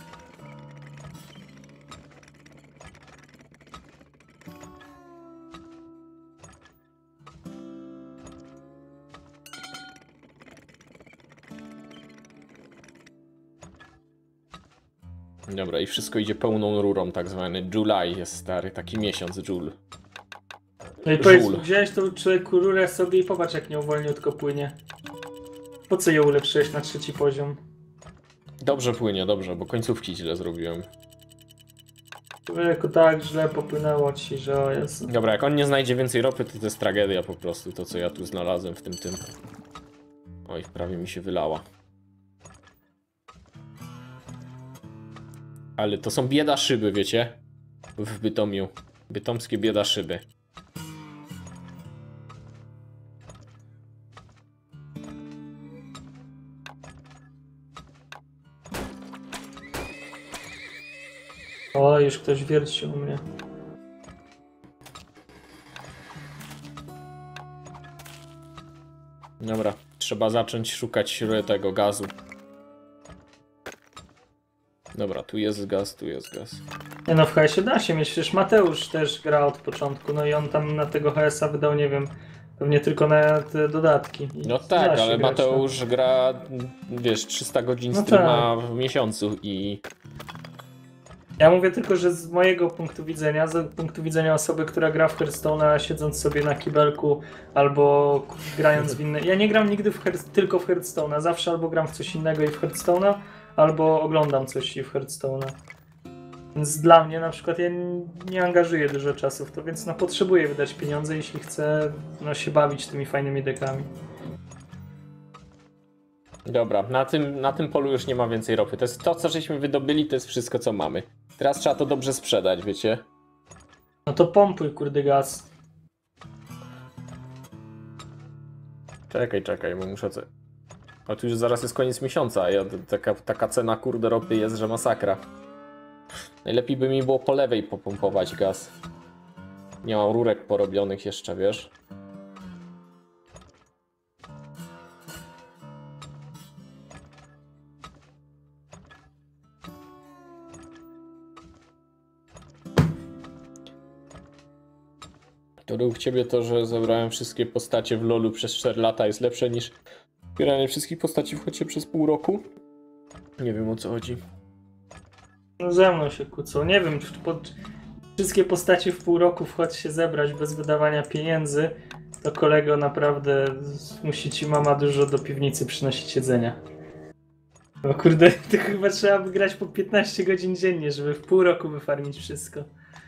[SPEAKER 1] Dobra, i wszystko idzie pełną rurą, tak zwany July jest stary, taki miesiąc Jul.
[SPEAKER 2] No i powiedz,
[SPEAKER 1] Żul.
[SPEAKER 2] wziąłeś tą człowieku rurę sobie i popatrz jak nieubłolniutko płynie. Po co ją ulepszyłeś na 3. poziom?
[SPEAKER 1] Dobrze płynie, dobrze, bo końcówki źle zrobiłem.
[SPEAKER 2] Człowieku, tak źle popłynęło ci, że o Jezu.
[SPEAKER 1] Dobra, jak on nie znajdzie więcej ropy, to jest tragedia po prostu, to co ja tu znalazłem w tym. Oj, prawie mi się wylała. Ale to są bieda szyby, wiecie? W Bytomiu. Bytomskie bieda szyby.
[SPEAKER 2] O, już ktoś wierci u mnie.
[SPEAKER 1] Dobra, trzeba zacząć szukać tego gazu. Dobra, tu jest gaz, tu jest gaz.
[SPEAKER 2] Nie no, w HS-ie da się mieć, przecież Mateusz też gra od początku, no i on tam na tego HS-a wydał, nie wiem, pewnie tylko na te dodatki. I
[SPEAKER 1] No
[SPEAKER 2] da
[SPEAKER 1] tak,
[SPEAKER 2] się
[SPEAKER 1] ale
[SPEAKER 2] grać,
[SPEAKER 1] Mateusz gra, wiesz, 300 godzin
[SPEAKER 2] No
[SPEAKER 1] streama w miesiącu i...
[SPEAKER 2] Ja mówię tylko, że z mojego punktu widzenia, z punktu widzenia osoby, która gra w Hearthstone'a siedząc sobie na kibelku albo grając w inne... Ja nie gram nigdy tylko w Hearthstone'a, zawsze albo gram w coś innego i w Hearthstone'a, albo oglądam coś i w Hearthstone'a. Więc dla mnie na przykład ja nie angażuję dużo czasu w to, więc no potrzebuję wydać pieniądze, jeśli chcę no, się bawić tymi fajnymi dekami.
[SPEAKER 1] Dobra, na tym polu już nie ma więcej ropy. To jest to, co żeśmy wydobyli, to jest wszystko, co mamy. Teraz trzeba to dobrze sprzedać, wiecie?
[SPEAKER 2] No to pompuj kurde gaz.
[SPEAKER 1] Czekaj, bo muszę... A tu już zaraz jest koniec miesiąca, a taka cena kurde ropy jest, że masakra. Najlepiej by mi było po lewej popompować gaz. Nie mam rurek porobionych jeszcze, wiesz? To u ciebie to, że zebrałem wszystkie postacie w LoLu przez 4 lata jest lepsze niż zbieranie wszystkich postaci w Hocie przez pół roku? Nie wiem, o co chodzi.
[SPEAKER 2] No ze mną się kłócą. Nie wiem, czy wszystkie postacie w pół roku wchodź się zebrać bez wydawania pieniędzy, to kolego naprawdę musi ci mama dużo do piwnicy przynosić jedzenia. No kurde, to chyba trzeba by grać po 15 godzin dziennie, żeby w pół roku wyfarmić wszystko.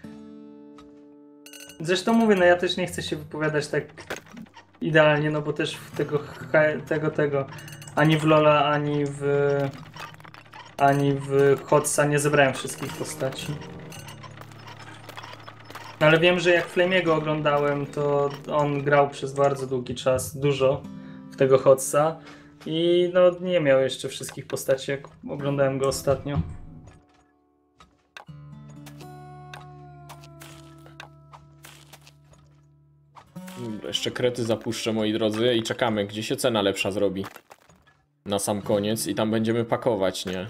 [SPEAKER 2] Zresztą mówię, no ja też nie chcę się wypowiadać tak idealnie, no bo też w tego ani w Lola, ani w Hotsa nie zebrałem wszystkich postaci. No ale wiem, że jak Flamiego oglądałem, to on grał przez bardzo długi czas, dużo w tego Hotsa i no nie miał jeszcze wszystkich postaci, jak oglądałem go ostatnio.
[SPEAKER 1] Jeszcze krety zapuszczę, moi drodzy, i czekamy, gdzie się cena lepsza zrobi. Na sam koniec i tam będziemy pakować, nie?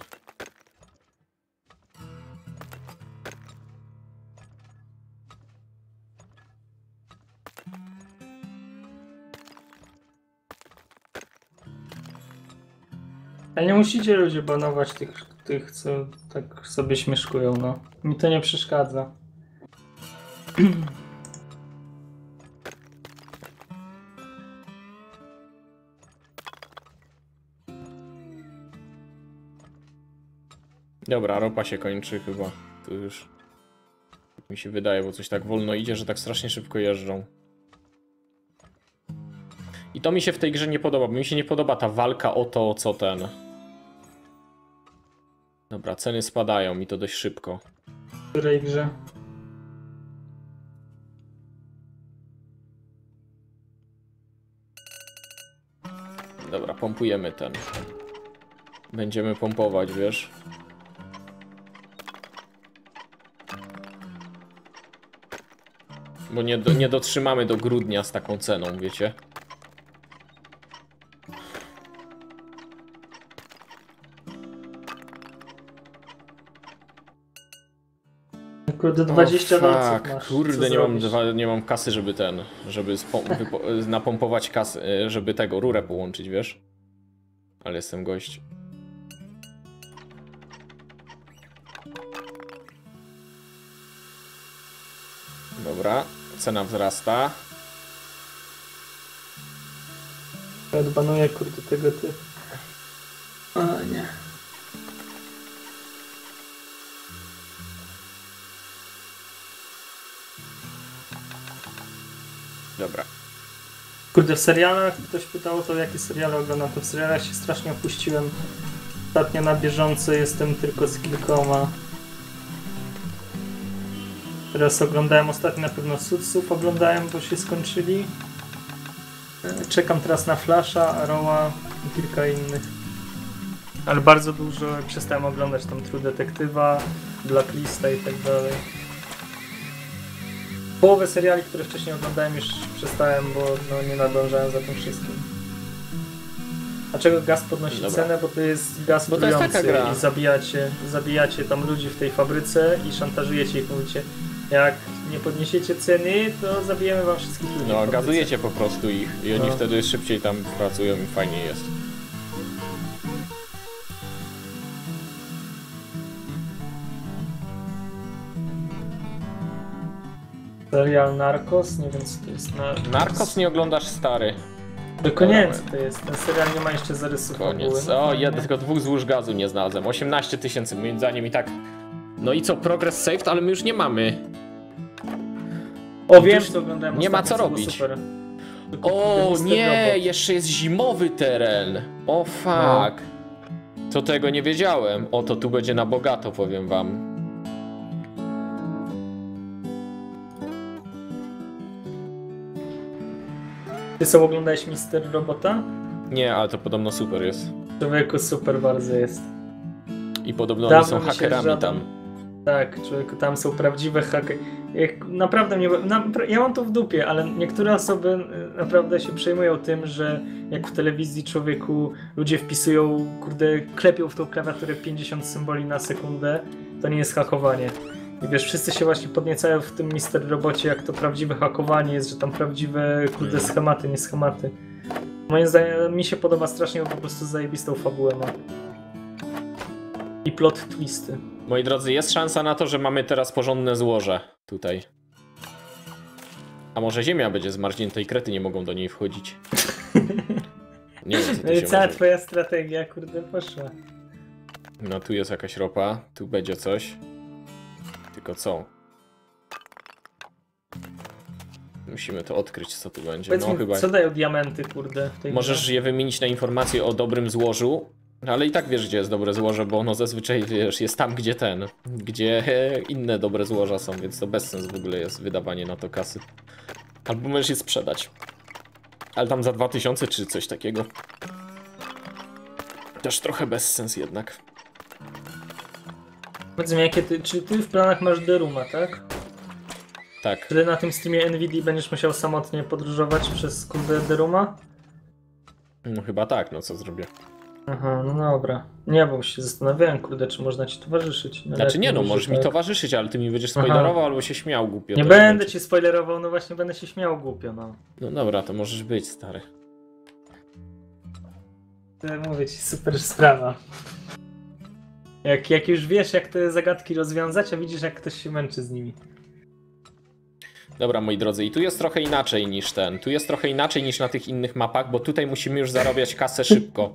[SPEAKER 2] Ale nie musicie ludzie banować tych, co tak sobie śmieszkują, no. Mi to nie przeszkadza.
[SPEAKER 1] Dobra, ropa się kończy chyba. Tu już mi się wydaje, bo coś tak wolno idzie, że tak strasznie szybko jeżdżą. I to mi się w tej grze nie podoba, bo mi się nie podoba ta walka o to, co ten. Dobra, ceny spadają mi to dość szybko.
[SPEAKER 2] W której grze?
[SPEAKER 1] Dobra, pompujemy ten. Będziemy pompować, wiesz? Bo nie dotrzymamy do grudnia z taką ceną, wiecie?
[SPEAKER 2] Kurde, 20 dolców
[SPEAKER 1] fuck,
[SPEAKER 2] masz.
[SPEAKER 1] kurde,
[SPEAKER 2] Co
[SPEAKER 1] nie mam kasy, żeby żeby napompować kasy, żeby tego, rurę połączyć, wiesz? Ale jestem gość. Dobra, cena wzrasta.
[SPEAKER 2] Odbanuję kurde tego ty. O nie.
[SPEAKER 1] Dobra.
[SPEAKER 2] Kurde, w serialach ktoś pytał o to, jakie seriale oglądam, to w serialach się strasznie opuściłem. Ostatnio na bieżąco jestem tylko z kilkoma. Teraz oglądałem ostatnio na pewno Suitsów oglądałem, bo się skończyli. Czekam teraz na Flasha, Arrowa i kilka innych. Ale bardzo dużo przestałem oglądać tam True Detective, Blacklista i tak dalej. Połowę seriali, które wcześniej oglądałem, już przestałem, bo no, nie nadążałem za tym wszystkim. A czego gaz podnosi cenę? Bo to jest gaz
[SPEAKER 1] bo to jest taka gra.
[SPEAKER 2] I zabijacie tam ludzi w tej fabryce i szantażujecie ich, mówicie, jak nie podniesiecie ceny, to zabijemy wam wszystkich ludzi.
[SPEAKER 1] No, gazujecie po prostu ich i oni
[SPEAKER 2] No.
[SPEAKER 1] wtedy szybciej tam pracują i fajniej jest.
[SPEAKER 2] Serial Narcos, nie wiem co to jest.
[SPEAKER 1] Narcos nie oglądasz, stary.
[SPEAKER 2] Tylko nie wiem co to jest, ten serial nie ma jeszcze zarysów
[SPEAKER 1] Koniec.
[SPEAKER 2] fabuły.
[SPEAKER 1] O, ja tylko 2 złóż gazu nie znalazłem. 18 000 moim zdaniem i tak. No i co, progress saved, ale my już nie mamy.
[SPEAKER 2] O, wiem co oglądałem.
[SPEAKER 1] Nie ma
[SPEAKER 2] ostatnio,
[SPEAKER 1] co
[SPEAKER 2] było
[SPEAKER 1] robić.
[SPEAKER 2] Super.
[SPEAKER 1] O
[SPEAKER 2] Mr.
[SPEAKER 1] nie,
[SPEAKER 2] Robot.
[SPEAKER 1] jeszcze jest zimowy teren. O fuck. To tego nie wiedziałem. O, to tu będzie na bogato, powiem wam.
[SPEAKER 2] Ty co oglądałeś Mr. Robota?
[SPEAKER 1] Nie, ale to podobno super jest.
[SPEAKER 2] Człowieku super bardzo jest.
[SPEAKER 1] I podobno oni są
[SPEAKER 2] mi się
[SPEAKER 1] hakerami
[SPEAKER 2] żaden-
[SPEAKER 1] tam.
[SPEAKER 2] Tak, człowieku, tam są prawdziwe hakery. Naprawdę ja mam to w dupie, ale niektóre osoby naprawdę się przejmują tym, że jak w telewizji człowieku ludzie wpisują, kurde, klepią w tą klawiaturę 50 symboli na sekundę, to nie jest hakowanie. I wiesz, wszyscy się właśnie podniecają w tym Mr. Robocie, jak to prawdziwe hakowanie jest, że tam prawdziwe, kurde, schematy, nie schematy. Moim zdaniem mi się podoba strasznie, bo po prostu zajebistą fabułę ma. I plot twisty.
[SPEAKER 1] Moi drodzy, jest szansa na to, że mamy teraz porządne złoże tutaj. A może ziemia będzie zmarznięta i krety nie mogą do niej wchodzić. Nie wiem, co
[SPEAKER 2] No
[SPEAKER 1] tu
[SPEAKER 2] i
[SPEAKER 1] się
[SPEAKER 2] cała
[SPEAKER 1] może...
[SPEAKER 2] twoja strategia, kurde, poszła.
[SPEAKER 1] No tu jest jakaś ropa, tu będzie coś. Tylko co? Musimy to odkryć, co tu będzie.
[SPEAKER 2] Powiedz
[SPEAKER 1] No
[SPEAKER 2] mi,
[SPEAKER 1] chyba...
[SPEAKER 2] co dają diamenty, kurde? w tej
[SPEAKER 1] Możesz
[SPEAKER 2] grze?
[SPEAKER 1] je wymienić na informacje o dobrym złożu, ale i tak wiesz, gdzie jest dobre złoże, bo ono zazwyczaj, wiesz, jest tam, gdzie inne dobre złoża są, więc to bez sens w ogóle jest wydawanie na to kasy. Albo możesz je sprzedać. Ale tam za 2000 czy coś takiego. Też trochę bez sens jednak.
[SPEAKER 2] Powiedz mi, czy ty w planach masz Deruma, tak?
[SPEAKER 1] Tak.
[SPEAKER 2] Czy na tym streamie Nvidia będziesz musiał samotnie podróżować przez, kurde, Deruma?
[SPEAKER 1] No chyba tak, no co zrobię.
[SPEAKER 2] Aha, no dobra. Nie, bo się zastanawiałem, kurde, czy można ci towarzyszyć. No
[SPEAKER 1] Znaczy nie
[SPEAKER 2] lepiej,
[SPEAKER 1] no,
[SPEAKER 2] że
[SPEAKER 1] możesz mi
[SPEAKER 2] tak.
[SPEAKER 1] towarzyszyć, ale ty mi będziesz spoilerował albo się śmiał głupio.
[SPEAKER 2] Nie
[SPEAKER 1] to
[SPEAKER 2] będę
[SPEAKER 1] będzie.
[SPEAKER 2] ci spoilerował, no właśnie będę się śmiał głupio, no.
[SPEAKER 1] No dobra, to możesz być, stary.
[SPEAKER 2] Mówię ci, super sprawa. Jak już wiesz, jak te zagadki rozwiązać, a widzisz, jak ktoś się męczy z nimi.
[SPEAKER 1] Dobra, moi drodzy, i tu jest trochę inaczej niż ten. Tu jest trochę inaczej niż na tych innych mapach, bo tutaj musimy już zarabiać kasę szybko.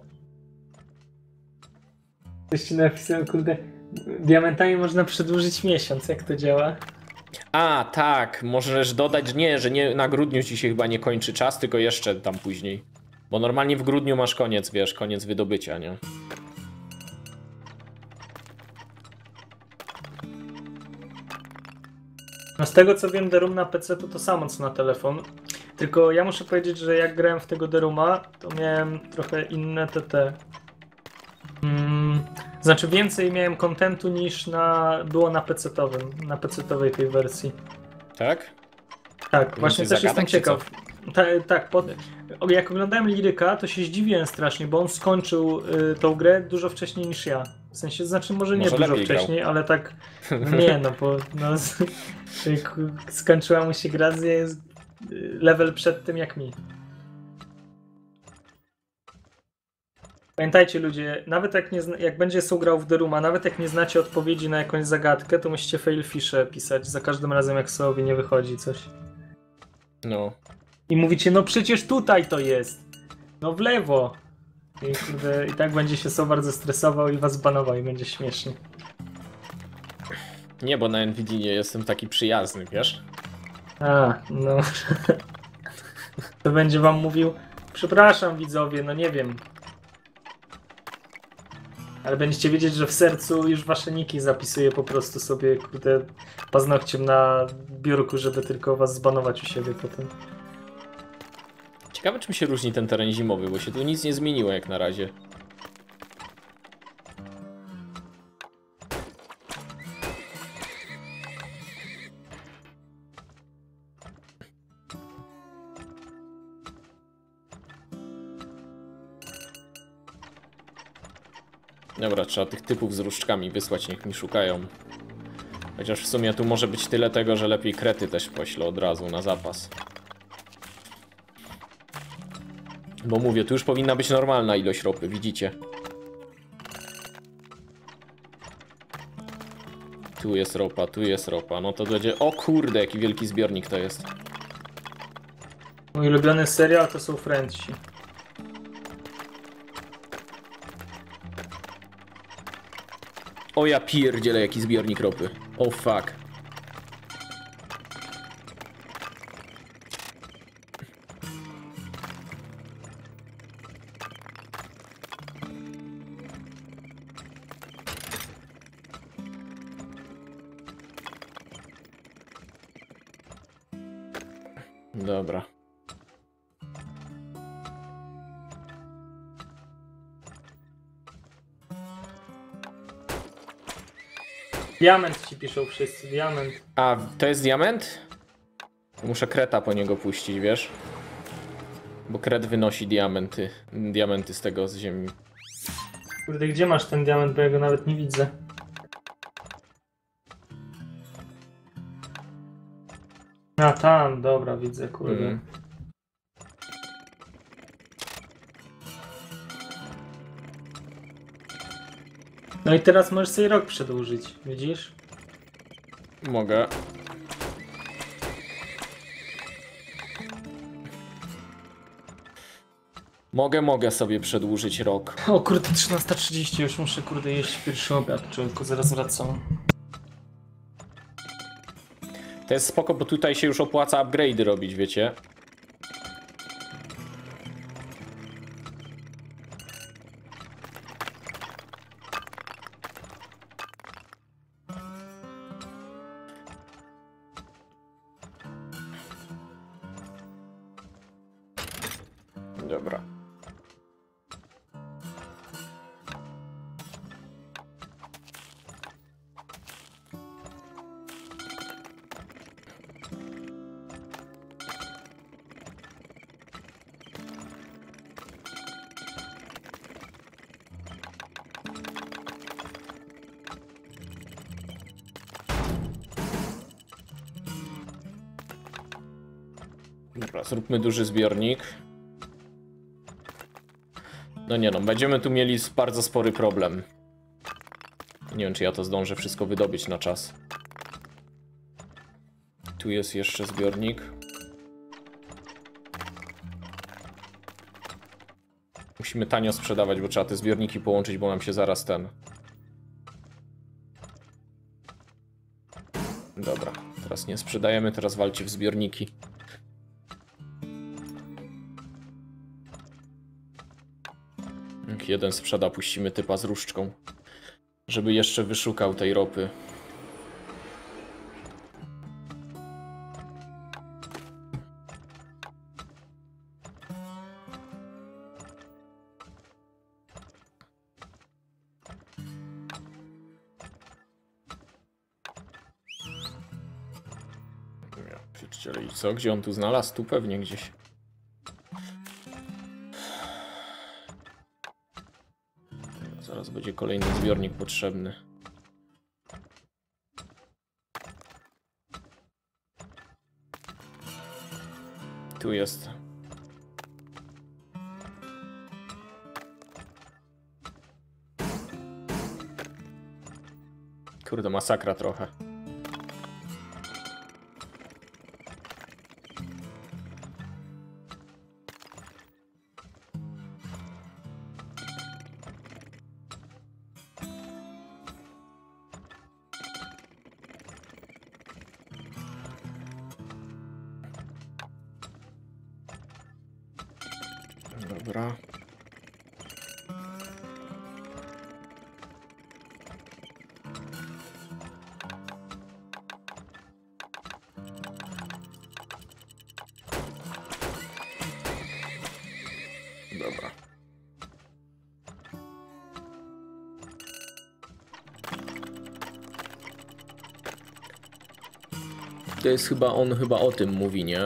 [SPEAKER 2] Ktoś ci napisał, kurde, diamentami można przedłużyć miesiąc, jak to działa?
[SPEAKER 1] A, tak, możesz dodać, że nie na grudniu ci się chyba nie kończy czas, tylko jeszcze tam później. Bo normalnie w grudniu masz koniec, wiesz, koniec wydobycia, nie?
[SPEAKER 2] No z tego co wiem, Derum na PC to samo co na telefon. Tylko ja muszę powiedzieć, że jak grałem w tego Deruma, to miałem trochę inne TT. Znaczy więcej miałem kontentu niż było na PC-towym, na PC-towej tej wersji.
[SPEAKER 1] Tak?
[SPEAKER 2] Tak, właśnie
[SPEAKER 1] Więcej
[SPEAKER 2] też jestem
[SPEAKER 1] zagadek, czy
[SPEAKER 2] ciekaw. Tak, jak oglądałem Liryka, to się zdziwiłem strasznie, bo on skończył tą grę dużo wcześniej niż ja. W sensie, znaczy może nie
[SPEAKER 1] Może
[SPEAKER 2] dużo
[SPEAKER 1] lepiej
[SPEAKER 2] wcześniej, ale tak, nie no, bo skończyła mu się gra z level przed tym jak mi. Pamiętajcie ludzie, nawet jak będzie grał w Deruma, nawet jak nie znacie odpowiedzi na jakąś zagadkę, to musicie failfisze pisać za każdym razem jak sobie nie wychodzi coś.
[SPEAKER 1] No.
[SPEAKER 2] I mówicie, no przecież tutaj to jest. No w lewo. I tak będzie się so bardzo stresował i was banował i będzie śmiesznie.
[SPEAKER 1] Nie, bo na Nvidia nie jestem taki przyjazny, wiesz?
[SPEAKER 2] A, no. To będzie wam mówił, przepraszam widzowie, no nie wiem. Ale będziecie wiedzieć, że w sercu już wasze niki zapisuje po prostu sobie, kurde, paznokciem na biurku, żeby tylko was zbanować u siebie potem.
[SPEAKER 1] Ciekawe, czym się różni ten teren zimowy, bo się tu nic nie zmieniło jak na razie. Dobra, trzeba tych typów z różdżkami wysłać, niech mi szukają. Chociaż w sumie tu może być tyle tego, że lepiej krety też poślę od razu na zapas. Bo mówię, tu już powinna być normalna ilość ropy, widzicie? Tu jest ropa, tu jest ropa. No to będzie... O kurde, jaki wielki zbiornik to jest.
[SPEAKER 2] Mój ulubiony serial to są Friendsi.
[SPEAKER 1] O ja pierdzielę, jaki zbiornik ropy. O fuck. Dobra.
[SPEAKER 2] Diament ci piszą wszyscy, diament.
[SPEAKER 1] A, to jest diament? Muszę kreta po niego puścić, wiesz? Bo kret wynosi diamenty z tego, z ziemi.
[SPEAKER 2] Kurde, gdzie masz ten diament, bo ja go nawet nie widzę. A tam, dobra, widzę, kurde. No i teraz możesz sobie rok przedłużyć, widzisz?
[SPEAKER 1] Mogę. Mogę sobie przedłużyć rok.
[SPEAKER 2] O kurde, 13:30, już muszę kurde jeść pierwszy obiad, człowieku, zaraz wracam.
[SPEAKER 1] To jest spoko, bo tutaj się już opłaca upgrade'y robić, wiecie? Dobra. Dobra, zróbmy duży zbiornik. No nie no, będziemy tu mieli bardzo spory problem. Nie wiem, czy ja to zdążę wszystko wydobyć na czas. Tu jest jeszcze zbiornik. Musimy tanio sprzedawać, bo trzeba te zbiorniki połączyć, bo nam się zaraz ten... Dobra, teraz nie sprzedajemy, teraz walcie w zbiorniki. Jak jeden sprzeda, puścimy typa z różdżką, żeby jeszcze wyszukał tej ropy. Ja pierdzielę, i co? Gdzie on tu znalazł? Tu pewnie gdzieś. Zaraz będzie kolejny zbiornik potrzebny. Tu jest. Kurde, masakra trochę. Dobra. Dobra. To jest chyba on chyba o tym mówi, nie?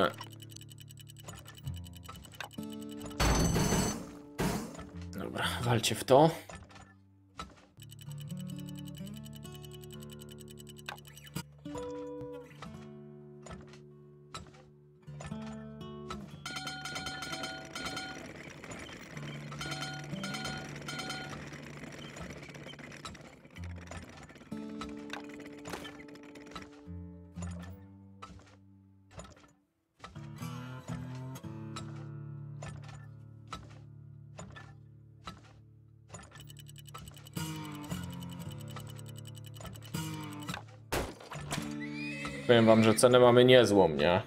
[SPEAKER 1] Dobra, walcie w to. Powiem wam, że cenę mamy niezłą, nie?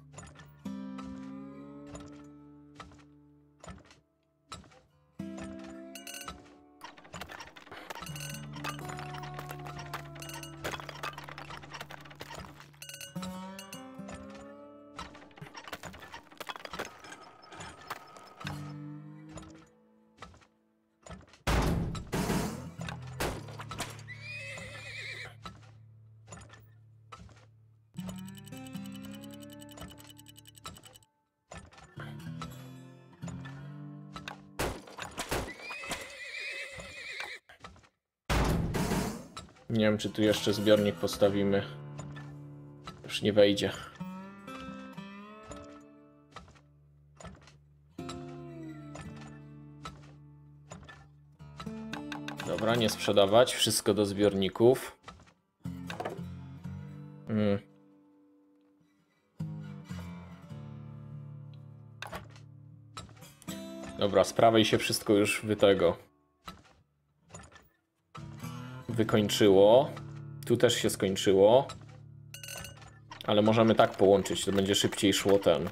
[SPEAKER 1] Nie wiem, czy tu jeszcze zbiornik postawimy. Już nie wejdzie. Dobra, nie sprzedawać. Wszystko do zbiorników. Dobra, z prawej się wszystko już wykończyło. Tu też się skończyło. Ale możemy tak połączyć, to będzie szybciej szło ten.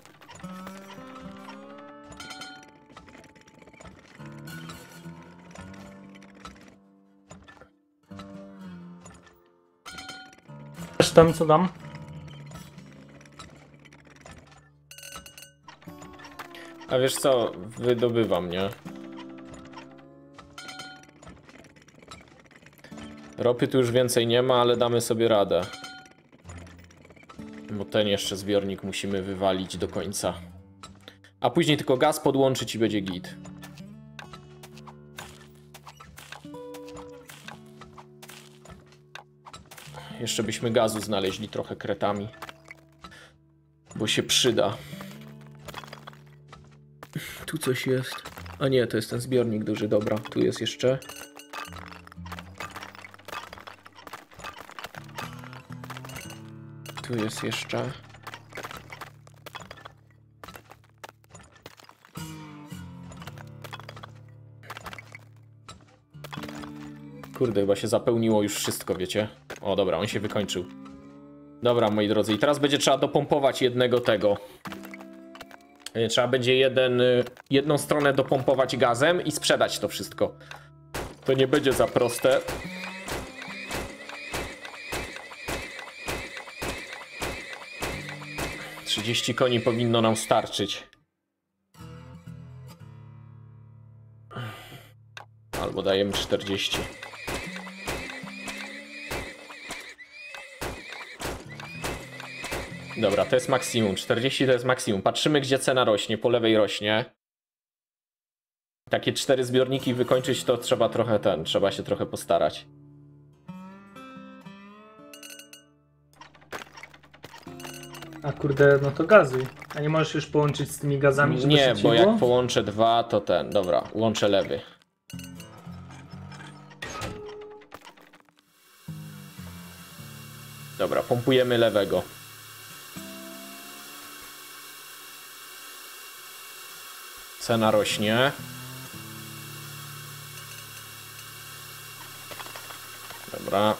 [SPEAKER 2] Zresztą co dam?
[SPEAKER 1] A wiesz co, wydobywam, nie? Ropy tu już więcej nie ma, ale damy sobie radę. Bo ten jeszcze zbiornik musimy wywalić do końca. A później tylko gaz podłączyć i będzie git. Jeszcze byśmy gazu znaleźli trochę kretami. Bo się przyda. Tu coś jest. A nie, to jest ten zbiornik duży, dobra. Tu jest jeszcze. Tu jest jeszcze. Kurde, chyba się zapełniło już wszystko, wiecie? O, dobra, on się wykończył. Dobra, moi drodzy, i teraz będzie trzeba dopompować jednego tego. Trzeba będzie jedną stronę dopompować gazem i sprzedać to wszystko. To nie będzie za proste. $30 koni powinno nam starczyć. Albo dajemy 40. Dobra, to jest maksimum. 40 to jest maksimum. Patrzymy, gdzie cena rośnie. Po lewej rośnie. Takie 4 zbiorniki wykończyć to trzeba trochę trzeba się trochę postarać.
[SPEAKER 2] A kurde, no to gazuj. A nie możesz już połączyć z tymi gazami, żeby
[SPEAKER 1] Nie, bo
[SPEAKER 2] było?
[SPEAKER 1] jak połączę 2, to dobra, łączę lewy. Dobra, pompujemy lewego. Cena rośnie. Dobra.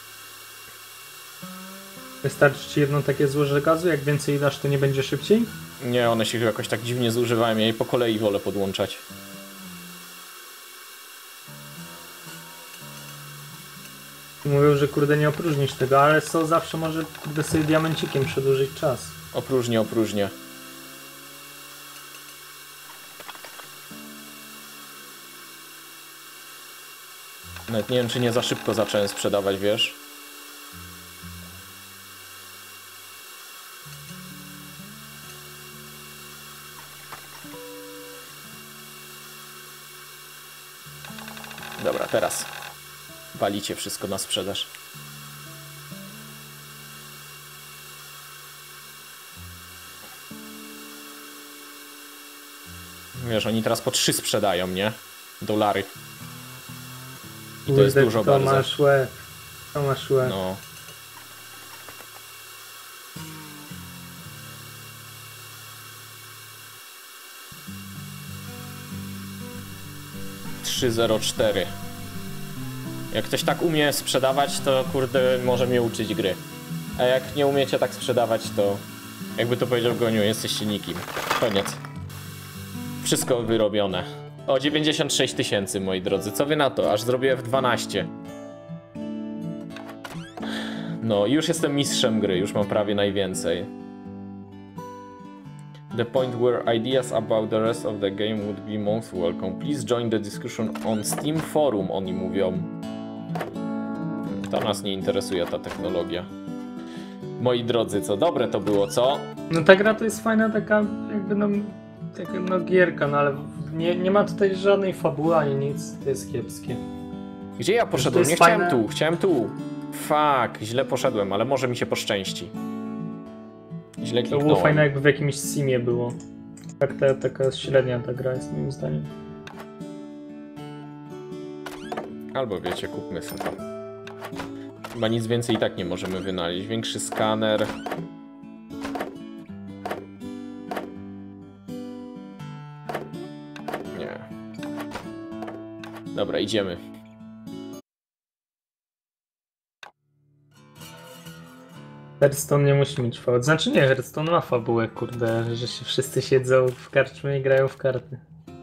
[SPEAKER 2] Wystarczy ci jedno takie złoże gazu? Jak więcej dasz, to nie będzie szybciej?
[SPEAKER 1] Nie, one się jakoś tak dziwnie zużywają. Ja je po kolei wolę podłączać.
[SPEAKER 2] Mówią, że kurde nie opróżnisz tego, ale co zawsze może kurde sobie diamencikiem przedłużyć czas.
[SPEAKER 1] Opróżnię. Nawet nie wiem, czy nie za szybko zacząłem sprzedawać, wiesz? Dobra, teraz walicie wszystko na sprzedaż. Wiesz, oni teraz po 3 sprzedają, nie? $. I to jest dużo bardzo.
[SPEAKER 2] To masz łeb.
[SPEAKER 1] No. $3.04. Jak ktoś tak umie sprzedawać, to kurde może mnie uczyć gry. A jak nie umiecie tak sprzedawać, to jakby to powiedział Goniu, jesteście nikim. Koniec. Wszystko wyrobione. O 96 000, moi drodzy. Co wy na to? Aż zrobię F12. No, już jestem mistrzem gry, już mam prawie najwięcej. The point where ideas about the rest of the game would be most welcome. Please join the discussion on Steam Forum, oni mówią. To nas nie interesuje, ta technologia. Moi drodzy, co dobre to było, co?
[SPEAKER 2] No ta gra to jest fajna taka jakby taka gierka, no ale nie ma tutaj żadnej fabuły ani nic, to jest kiepskie.
[SPEAKER 1] Gdzie ja poszedłem? Nie
[SPEAKER 2] fajne...
[SPEAKER 1] chciałem tu. Fuck, źle poszedłem, ale może mi się poszczęści. Źle
[SPEAKER 2] To
[SPEAKER 1] kliknąłem.
[SPEAKER 2] było fajne jakby w jakimś simie było. Tak taka średnia ta gra jest moim zdaniem.
[SPEAKER 1] Albo wiecie, kupmy sobie to. Chyba nic więcej i tak nie możemy wynaleźć. Większy skaner. Nie. Dobra, idziemy.
[SPEAKER 2] Hearthstone nie musi mieć fabuły. Znaczy nie, Hearthstone ma fabułę, kurde, że się wszyscy siedzą w karczmie i grają w karty.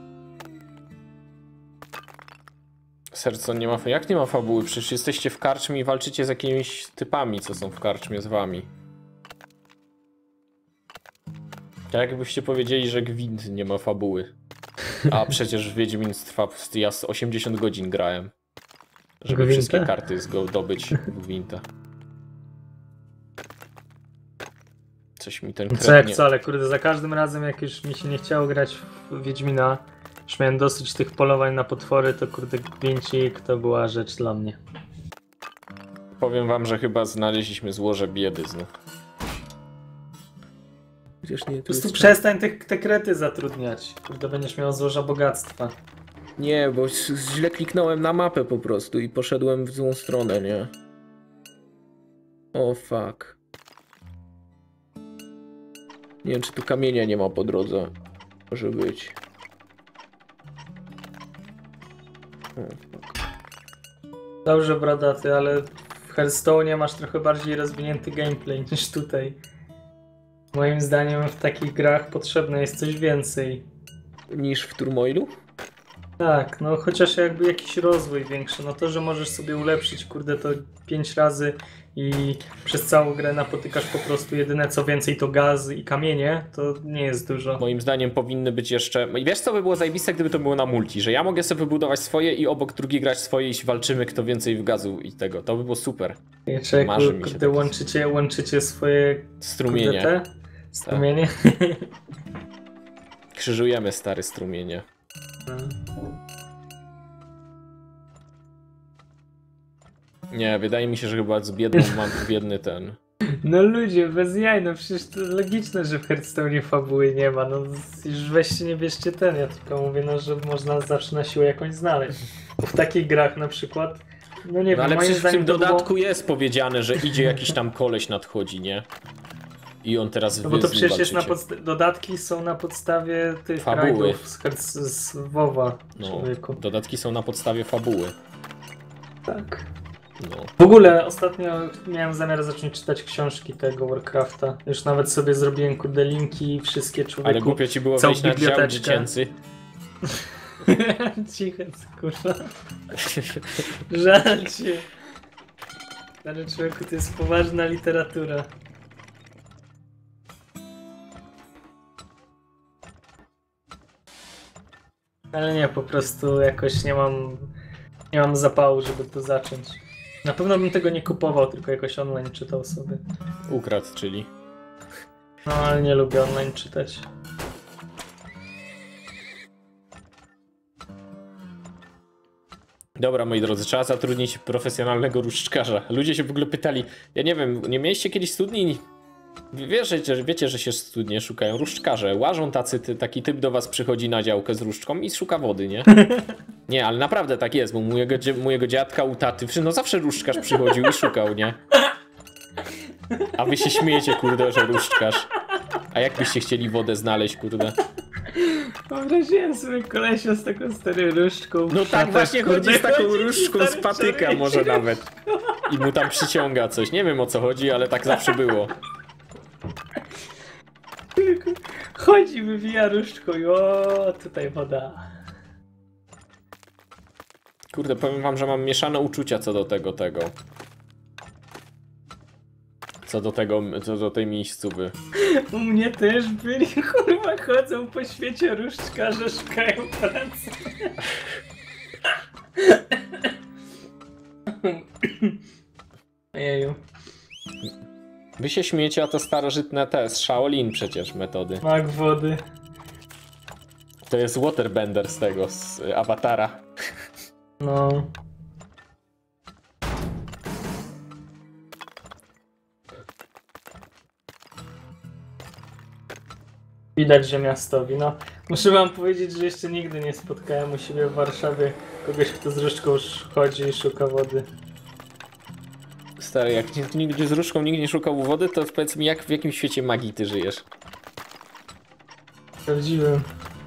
[SPEAKER 1] Serce nie ma... Jak nie ma fabuły? Przecież jesteście w karczmie i walczycie z jakimiś typami, co są w karczmie z wami. Tak jakbyście powiedzieli, że Gwint nie ma fabuły. A przecież Wiedźmin trwa... Ja z 80 godzin grałem. Żeby
[SPEAKER 2] Gwinta?
[SPEAKER 1] wszystkie karty zdobyć w Gwinta. Coś mi ten
[SPEAKER 2] Co jak
[SPEAKER 1] kret nie...
[SPEAKER 2] co, ale kurde, za każdym razem jak już mi się nie chciało grać w Wiedźmina, już miałem dosyć tych polowań na potwory, to kurde Gwincik to była rzecz dla mnie.
[SPEAKER 1] Powiem wam, że chyba znaleźliśmy złoże biedy znów. Chociaż nie,
[SPEAKER 2] Po prostu przestań te krety zatrudniać. Kurde, będziesz miał złoża bogactwa.
[SPEAKER 1] Nie, bo źle kliknąłem na mapę po prostu i poszedłem w złą stronę, nie? O fuck. Nie wiem, czy tu kamienia nie ma po drodze. Może być. O, fuck.
[SPEAKER 2] Dobrze, bradaty, ale w Hearthstone masz trochę bardziej rozwinięty gameplay niż tutaj. Moim zdaniem w takich grach potrzebne jest coś więcej.
[SPEAKER 1] Niż w Turmoilu?
[SPEAKER 2] Tak, no chociaż jakby jakiś rozwój większy, no to, że możesz sobie ulepszyć, kurde, to 5 razy i przez całą grę napotykasz po prostu jedyne co więcej to gaz i kamienie, to nie jest dużo.
[SPEAKER 1] Moim zdaniem powinny być jeszcze... I wiesz co by było zajebiste, gdyby to było na multi, że ja mogę sobie wybudować swoje i obok drugi grać swoje i walczymy kto więcej w gazu i tego. To by było super.
[SPEAKER 2] Człowieku,
[SPEAKER 1] Marzy mi się
[SPEAKER 2] kurde,
[SPEAKER 1] takie
[SPEAKER 2] łączycie swoje
[SPEAKER 1] strumienie.
[SPEAKER 2] kurde, strumienie.
[SPEAKER 1] Krzyżujemy stare strumienie. Nie, wydaje mi się, że chyba z biedną mam biedny ten.
[SPEAKER 2] No ludzie, bez jaj, no przecież to logiczne, że w Hearthstone fabuły nie ma, no już weźcie, nie bierzcie ten, ja tylko mówię, no że można zawsze na siłę jakąś znaleźć. Bo w takich grach na przykład, no nie wiem,
[SPEAKER 1] Ale
[SPEAKER 2] moim
[SPEAKER 1] przecież w
[SPEAKER 2] zdaniem
[SPEAKER 1] tym dodatku jest powiedziane, że idzie jakiś tam koleś nadchodzi, nie? I on teraz
[SPEAKER 2] no bo to
[SPEAKER 1] wy z nim
[SPEAKER 2] przecież jest
[SPEAKER 1] walczycie.
[SPEAKER 2] dodatki są na podstawie tych
[SPEAKER 1] Fabuły.
[SPEAKER 2] rajdów z WoWa,
[SPEAKER 1] No,
[SPEAKER 2] człowieku.
[SPEAKER 1] dodatki są na podstawie fabuły.
[SPEAKER 2] Tak.
[SPEAKER 1] No.
[SPEAKER 2] W ogóle ostatnio miałem zamiar zacząć czytać książki tego Warcrafta. Już nawet sobie zrobiłem kurde linki wszystkie, człowieku.
[SPEAKER 1] Ale głupio ci było
[SPEAKER 2] całą
[SPEAKER 1] wejść na dział
[SPEAKER 2] biblioteczkę.
[SPEAKER 1] dziecięcy.
[SPEAKER 2] Cicho, kurwa. Żal cię. Ale człowieku, to jest poważna literatura. Ale nie, po prostu jakoś nie mam zapału, żeby to zacząć. Na pewno bym tego nie kupował, tylko jakoś online czytał sobie.
[SPEAKER 1] Ukradł, czyli.
[SPEAKER 2] No, ale nie lubię online czytać.
[SPEAKER 1] Dobra, moi drodzy, trzeba zatrudnić profesjonalnego różdżkarza. Ludzie się w ogóle pytali, ja nie wiem, nie mieliście kiedyś studni? Wiecie, że się studnie szukają różdżkarze. Łażą taki typ do was przychodzi na działkę z różdżką i szuka wody, nie? Nie, ale naprawdę tak jest, bo mojego dziadka u taty, no zawsze różdżkarz przychodził i szukał, nie? A wy się śmiejecie, kurde, że różdżkarz. A jak byście chcieli wodę znaleźć, kurde?
[SPEAKER 2] Wyobraziłem sobie kolesia z taką starą różdżką.
[SPEAKER 1] No tak właśnie chodzi z taką różdżką z patyka może nawet. i mu tam przyciąga coś. Nie wiem o co chodzi, ale tak zawsze było.
[SPEAKER 2] Chodzi, wywija różdżką i o, tutaj woda.
[SPEAKER 1] Kurde, powiem wam, że mam mieszane uczucia co do tego. Co do tej miejscowy.
[SPEAKER 2] U mnie też byli, kurwa, chodzą po świecie różdżkarze, szukają pracy. Jeju.
[SPEAKER 1] Wy się śmiecie, a to starożytne te, z Shaolin przecież metody.
[SPEAKER 2] Mag wody.
[SPEAKER 1] To jest waterbender z tego, z Awatara.
[SPEAKER 2] No. Widać, że miastowi. No, muszę wam powiedzieć, że jeszcze nigdy nie spotkałem u siebie w Warszawie kogoś, kto z różdżką chodzi i szuka wody.
[SPEAKER 1] Stary, jak nigdzie z różdżką nikt nie szukał wody, to powiedz mi, jak w jakim świecie magii ty żyjesz?
[SPEAKER 2] Prawdziwym.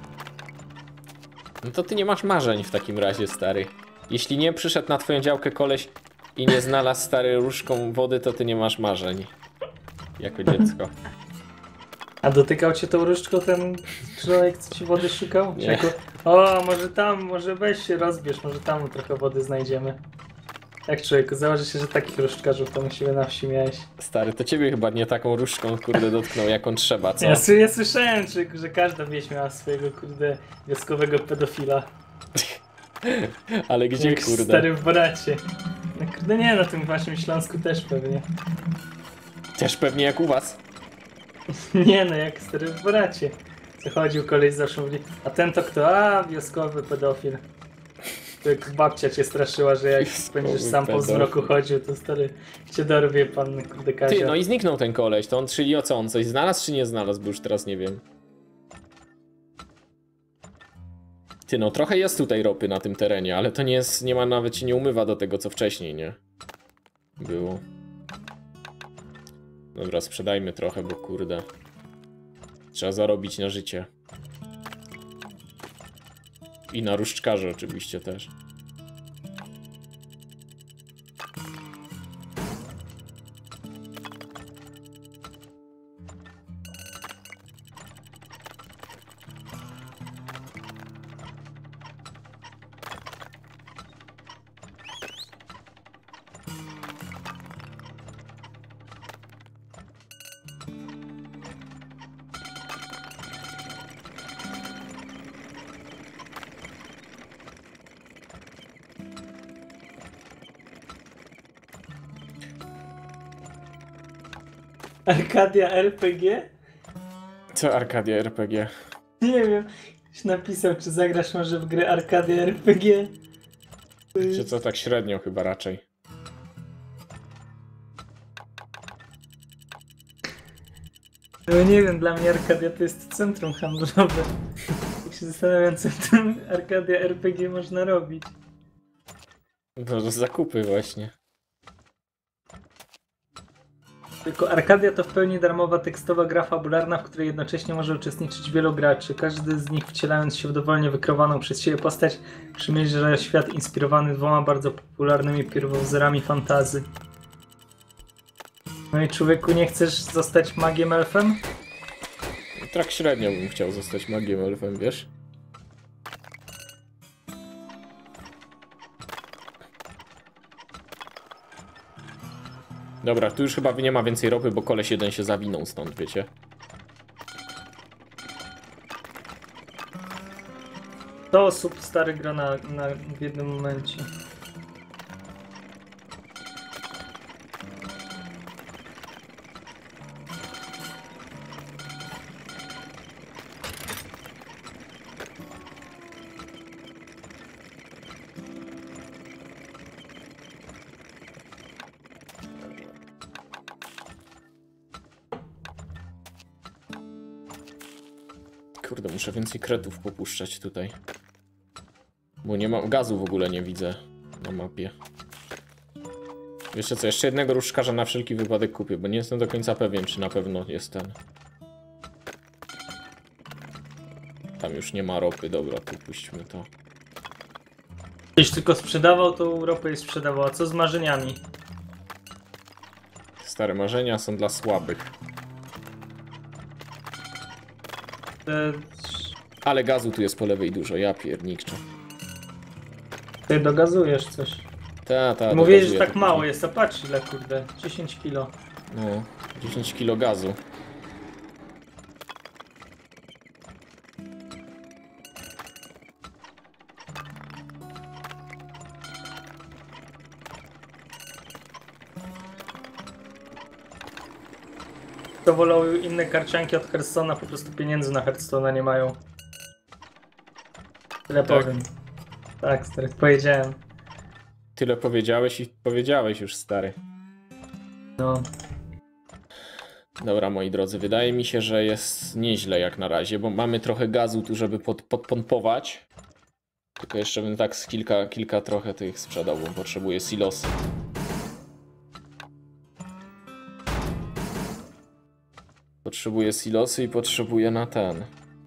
[SPEAKER 1] No to ty nie masz marzeń w takim razie, stary. Jeśli nie przyszedł na twoją działkę koleś i nie znalazł stary różdżką wody, to ty nie masz marzeń. Jako dziecko.
[SPEAKER 2] A dotykał cię tą różdżką ten człowiek, co ci wody szukał?
[SPEAKER 1] Nie.
[SPEAKER 2] O, może tam, może weź się rozbierz, może tam trochę wody znajdziemy. Jak człowieku, założę się, że takich różdżkarzów to u siebie na wsi miałeś.
[SPEAKER 1] Stary, to ciebie chyba nie taką różdżką, kurde, dotknął, jaką trzeba, co?
[SPEAKER 2] Ja słyszałem, człowieku, że każda wieś miała swojego, kurde, wioskowego pedofila.
[SPEAKER 1] Ale gdzie,
[SPEAKER 2] Jak
[SPEAKER 1] kurde?
[SPEAKER 2] stary w bracie. No kurde, nie, na tym waszym Śląsku też pewnie.
[SPEAKER 1] Też pewnie jak u was.
[SPEAKER 2] Nie no, jak stary w bracie. Co chodził koleś zawsze mówi, a ten to kto? A, wioskowy pedofil. To jak babcia cię straszyła, że jak
[SPEAKER 1] Wioskowy
[SPEAKER 2] będziesz sam po
[SPEAKER 1] pedofil.
[SPEAKER 2] wzroku chodził, to stary cię dorwie pan, kurde, Kazio.
[SPEAKER 1] Ty, no i zniknął ten koleś, to on, czyli o co, on coś znalazł czy nie znalazł, bo już teraz nie wiem. Ty, no trochę jest tutaj ropy na tym terenie, ale to nie jest, nie ma, nawet się nie umywa do tego, co wcześniej, nie? Było. Dobra, sprzedajmy trochę, bo kurde. Trzeba zarobić na życie. I na różdżkarzy oczywiście też.
[SPEAKER 2] Arkadia RPG?
[SPEAKER 1] Co Arkadia RPG?
[SPEAKER 2] Nie wiem. Ktoś napisał, czy zagrasz może w grę Arkadia RPG?
[SPEAKER 1] Czy co tak średnio chyba raczej.
[SPEAKER 2] No nie wiem, dla mnie Arkadia to jest centrum handlowe. Tak się zastanawiam, co w tym Arkadia RPG można robić.
[SPEAKER 1] No, zakupy właśnie.
[SPEAKER 2] Tylko Arkadia to w pełni darmowa tekstowa gra fabularna, w której jednocześnie może uczestniczyć wielu graczy. Każdy z nich wcielając się w dowolnie wykreowaną przez siebie postać, przymierza świat inspirowany dwoma bardzo popularnymi pierwowzorami fantasy. No i człowieku, nie chcesz zostać magiem elfem?
[SPEAKER 1] Tak średnio bym chciał zostać magiem elfem, wiesz? Dobra, tu już chyba nie ma więcej ropy, bo koleś jeden się zawinął stąd, wiecie?
[SPEAKER 2] To osób stary gra w jednym momencie.
[SPEAKER 1] Kurde, muszę więcej kretów popuszczać tutaj. Bo nie mam gazu, w ogóle nie widzę na mapie. Wiecie co, jeszcze jednego różdżkarza na wszelki wypadek kupię, bo nie jestem do końca pewien, czy na pewno jest ten. Tam już nie ma ropy, dobra, tu puśćmy to.
[SPEAKER 2] Jeśli tylko sprzedawał, to Europę i sprzedawał. A co z marzeniami?
[SPEAKER 1] Stare marzenia są dla słabych. Ale gazu tu jest po lewej dużo, ja pierniczę.
[SPEAKER 2] Ty dogazujesz coś.
[SPEAKER 1] Ta,
[SPEAKER 2] Mówiłeś, że
[SPEAKER 1] dogazuję
[SPEAKER 2] tak
[SPEAKER 1] to
[SPEAKER 2] mało
[SPEAKER 1] później.
[SPEAKER 2] jest, a patrz ile kurde. 10 kilo.
[SPEAKER 1] No, 10 kilo gazu.
[SPEAKER 2] To wolą inne karcianki od Hearthstone'a, po prostu pieniędzy na Hearthstone'a nie mają. Tyle
[SPEAKER 1] Tak?
[SPEAKER 2] powiem. Tak, stary, powiedziałem.
[SPEAKER 1] Tyle powiedziałeś i powiedziałeś już, stary.
[SPEAKER 2] No.
[SPEAKER 1] Dobra, moi drodzy, wydaje mi się, że jest nieźle jak na razie, bo mamy trochę gazu tu, żeby podpompować. Tylko jeszcze bym tak z kilka trochę tych sprzedał, bo potrzebuję silosy. Potrzebuję silosy i potrzebuję na ten.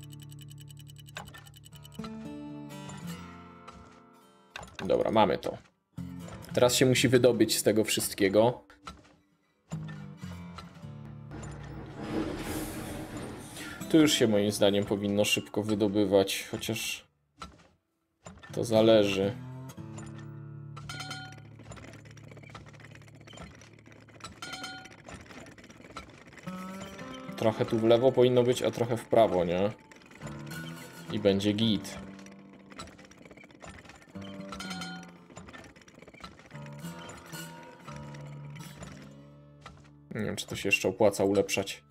[SPEAKER 1] Dobra, mamy to. Teraz się musi wydobyć z tego wszystkiego. Tu już się moim zdaniem powinno szybko wydobywać, chociaż to zależy. Trochę tu w lewo powinno być, a trochę w prawo, nie? I będzie git. Nie wiem, czy to się jeszcze opłaca ulepszać.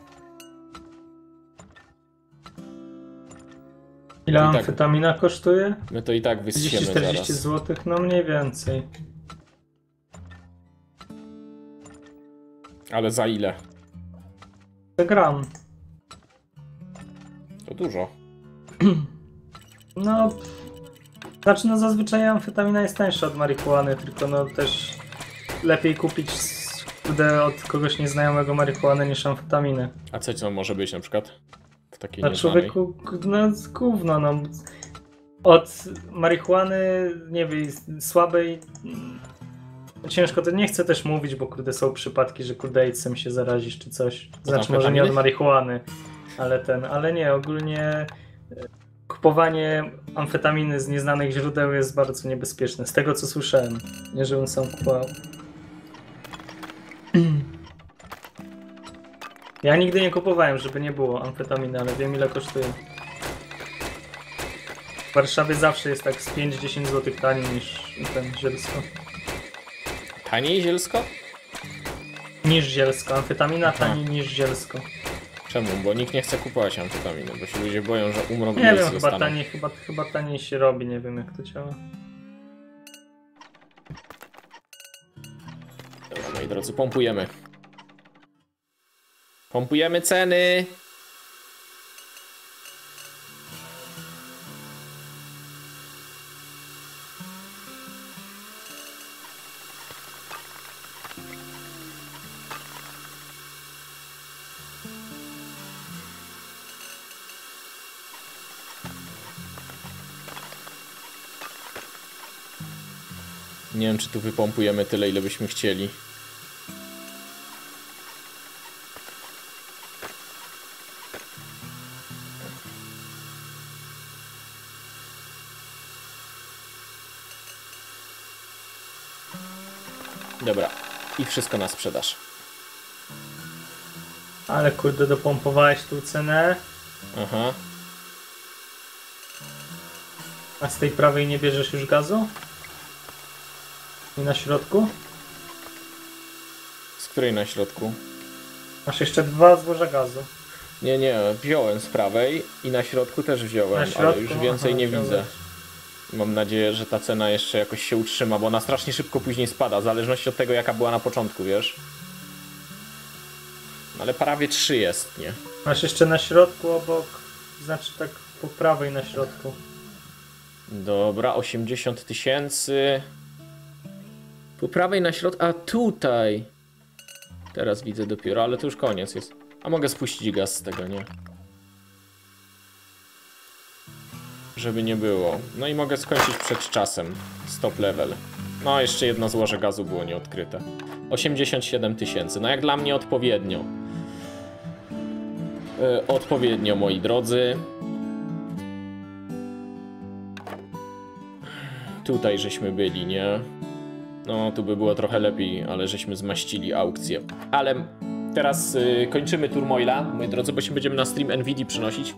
[SPEAKER 2] Ile
[SPEAKER 1] I tak-
[SPEAKER 2] amfetamina kosztuje?
[SPEAKER 1] My to i tak wysiemy
[SPEAKER 2] 30-40
[SPEAKER 1] zaraz.
[SPEAKER 2] zł, no mniej więcej.
[SPEAKER 1] Ale za ile?
[SPEAKER 2] To gram.
[SPEAKER 1] To dużo.
[SPEAKER 2] No, znaczy no zazwyczaj amfetamina jest tańsza od marihuany, tylko no też lepiej kupić kurde od kogoś nieznajomego marihuanę niż amfetaminę.
[SPEAKER 1] A co to może być na przykład? W takiej
[SPEAKER 2] A
[SPEAKER 1] nieznanej?
[SPEAKER 2] człowieku, no gówno, no. Od marihuany, nie wiem, słabej, ciężko, to nie chcę też mówić, bo kurde są przypadki, że kurde AIDS-em się zarazisz czy coś. Znaczy może nie od
[SPEAKER 1] amfetaminy?
[SPEAKER 2] marihuany, ale nie, ogólnie kupowanie amfetaminy z nieznanych źródeł jest bardzo niebezpieczne, z tego co słyszałem, nie żebym sam kupował. Ja nigdy nie kupowałem, żeby nie było amfetaminy, ale wiem ile kosztuje. W Warszawie zawsze jest tak z 5-10 zł taniej niż ten zielsko.
[SPEAKER 1] Taniej zielsko?
[SPEAKER 2] Niż zielsko, amfetamina taniej niż zielsko.
[SPEAKER 1] Czemu? Bo nikt nie chce kupować amfetaminy, bo się ludzie boją, że umrą i
[SPEAKER 2] Nie
[SPEAKER 1] nic
[SPEAKER 2] wiem, chyba
[SPEAKER 1] dostaną.
[SPEAKER 2] taniej, chyba taniej się robi, nie wiem jak to działa.
[SPEAKER 1] Dobra, moi drodzy, pompujemy. Pompujemy ceny! Nie wiem, czy tu wypompujemy tyle, ile byśmy chcieli. Dobra, i wszystko na sprzedaż.
[SPEAKER 2] Ale kurde, dopompowałeś tą cenę,
[SPEAKER 1] Aha.
[SPEAKER 2] a z tej prawej nie bierzesz już gazu? I na środku?
[SPEAKER 1] Z której na środku?
[SPEAKER 2] Masz jeszcze 2 złoża gazu.
[SPEAKER 1] Nie, wziąłem z prawej i na środku też wziąłem,
[SPEAKER 2] Na środku?
[SPEAKER 1] ale już więcej nie
[SPEAKER 2] wziąłeś.
[SPEAKER 1] widzę. Mam nadzieję, że ta cena jeszcze jakoś się utrzyma, bo ona strasznie szybko później spada, w zależności od tego, jaka była na początku, wiesz? Ale prawie 3 jest, nie?
[SPEAKER 2] Masz jeszcze na środku obok, znaczy tak po prawej na środku.
[SPEAKER 1] Dobra, 80 000. Po prawej na środku, a tutaj. Teraz widzę dopiero, ale to już koniec jest. A mogę spuścić gaz z tego, nie? Żeby nie było. No i mogę skończyć przed czasem. Stop level. No, jeszcze jedno złoże gazu było nieodkryte. 87 000. No jak dla mnie odpowiednio. Odpowiednio, moi drodzy. Tutaj żeśmy byli, nie? No, tu by było trochę lepiej, ale żeśmy zmaścili aukcję. Ale teraz kończymy Turmoila, moi drodzy, bo się będziemy na stream NVIDII przynosić.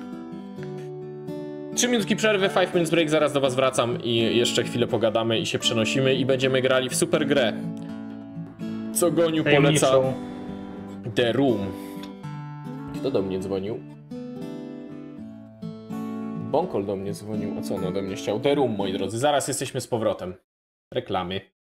[SPEAKER 1] 3 minutki przerwy, 5 minutes break, zaraz do was wracam i jeszcze chwilę pogadamy i się przenosimy i będziemy grali w super grę. Co Goniu poleca The Room. Kto do mnie dzwonił? Bonkol do mnie dzwonił. A co on ode mnie chciał? The Room, moi drodzy. Zaraz jesteśmy z powrotem. Reklamy.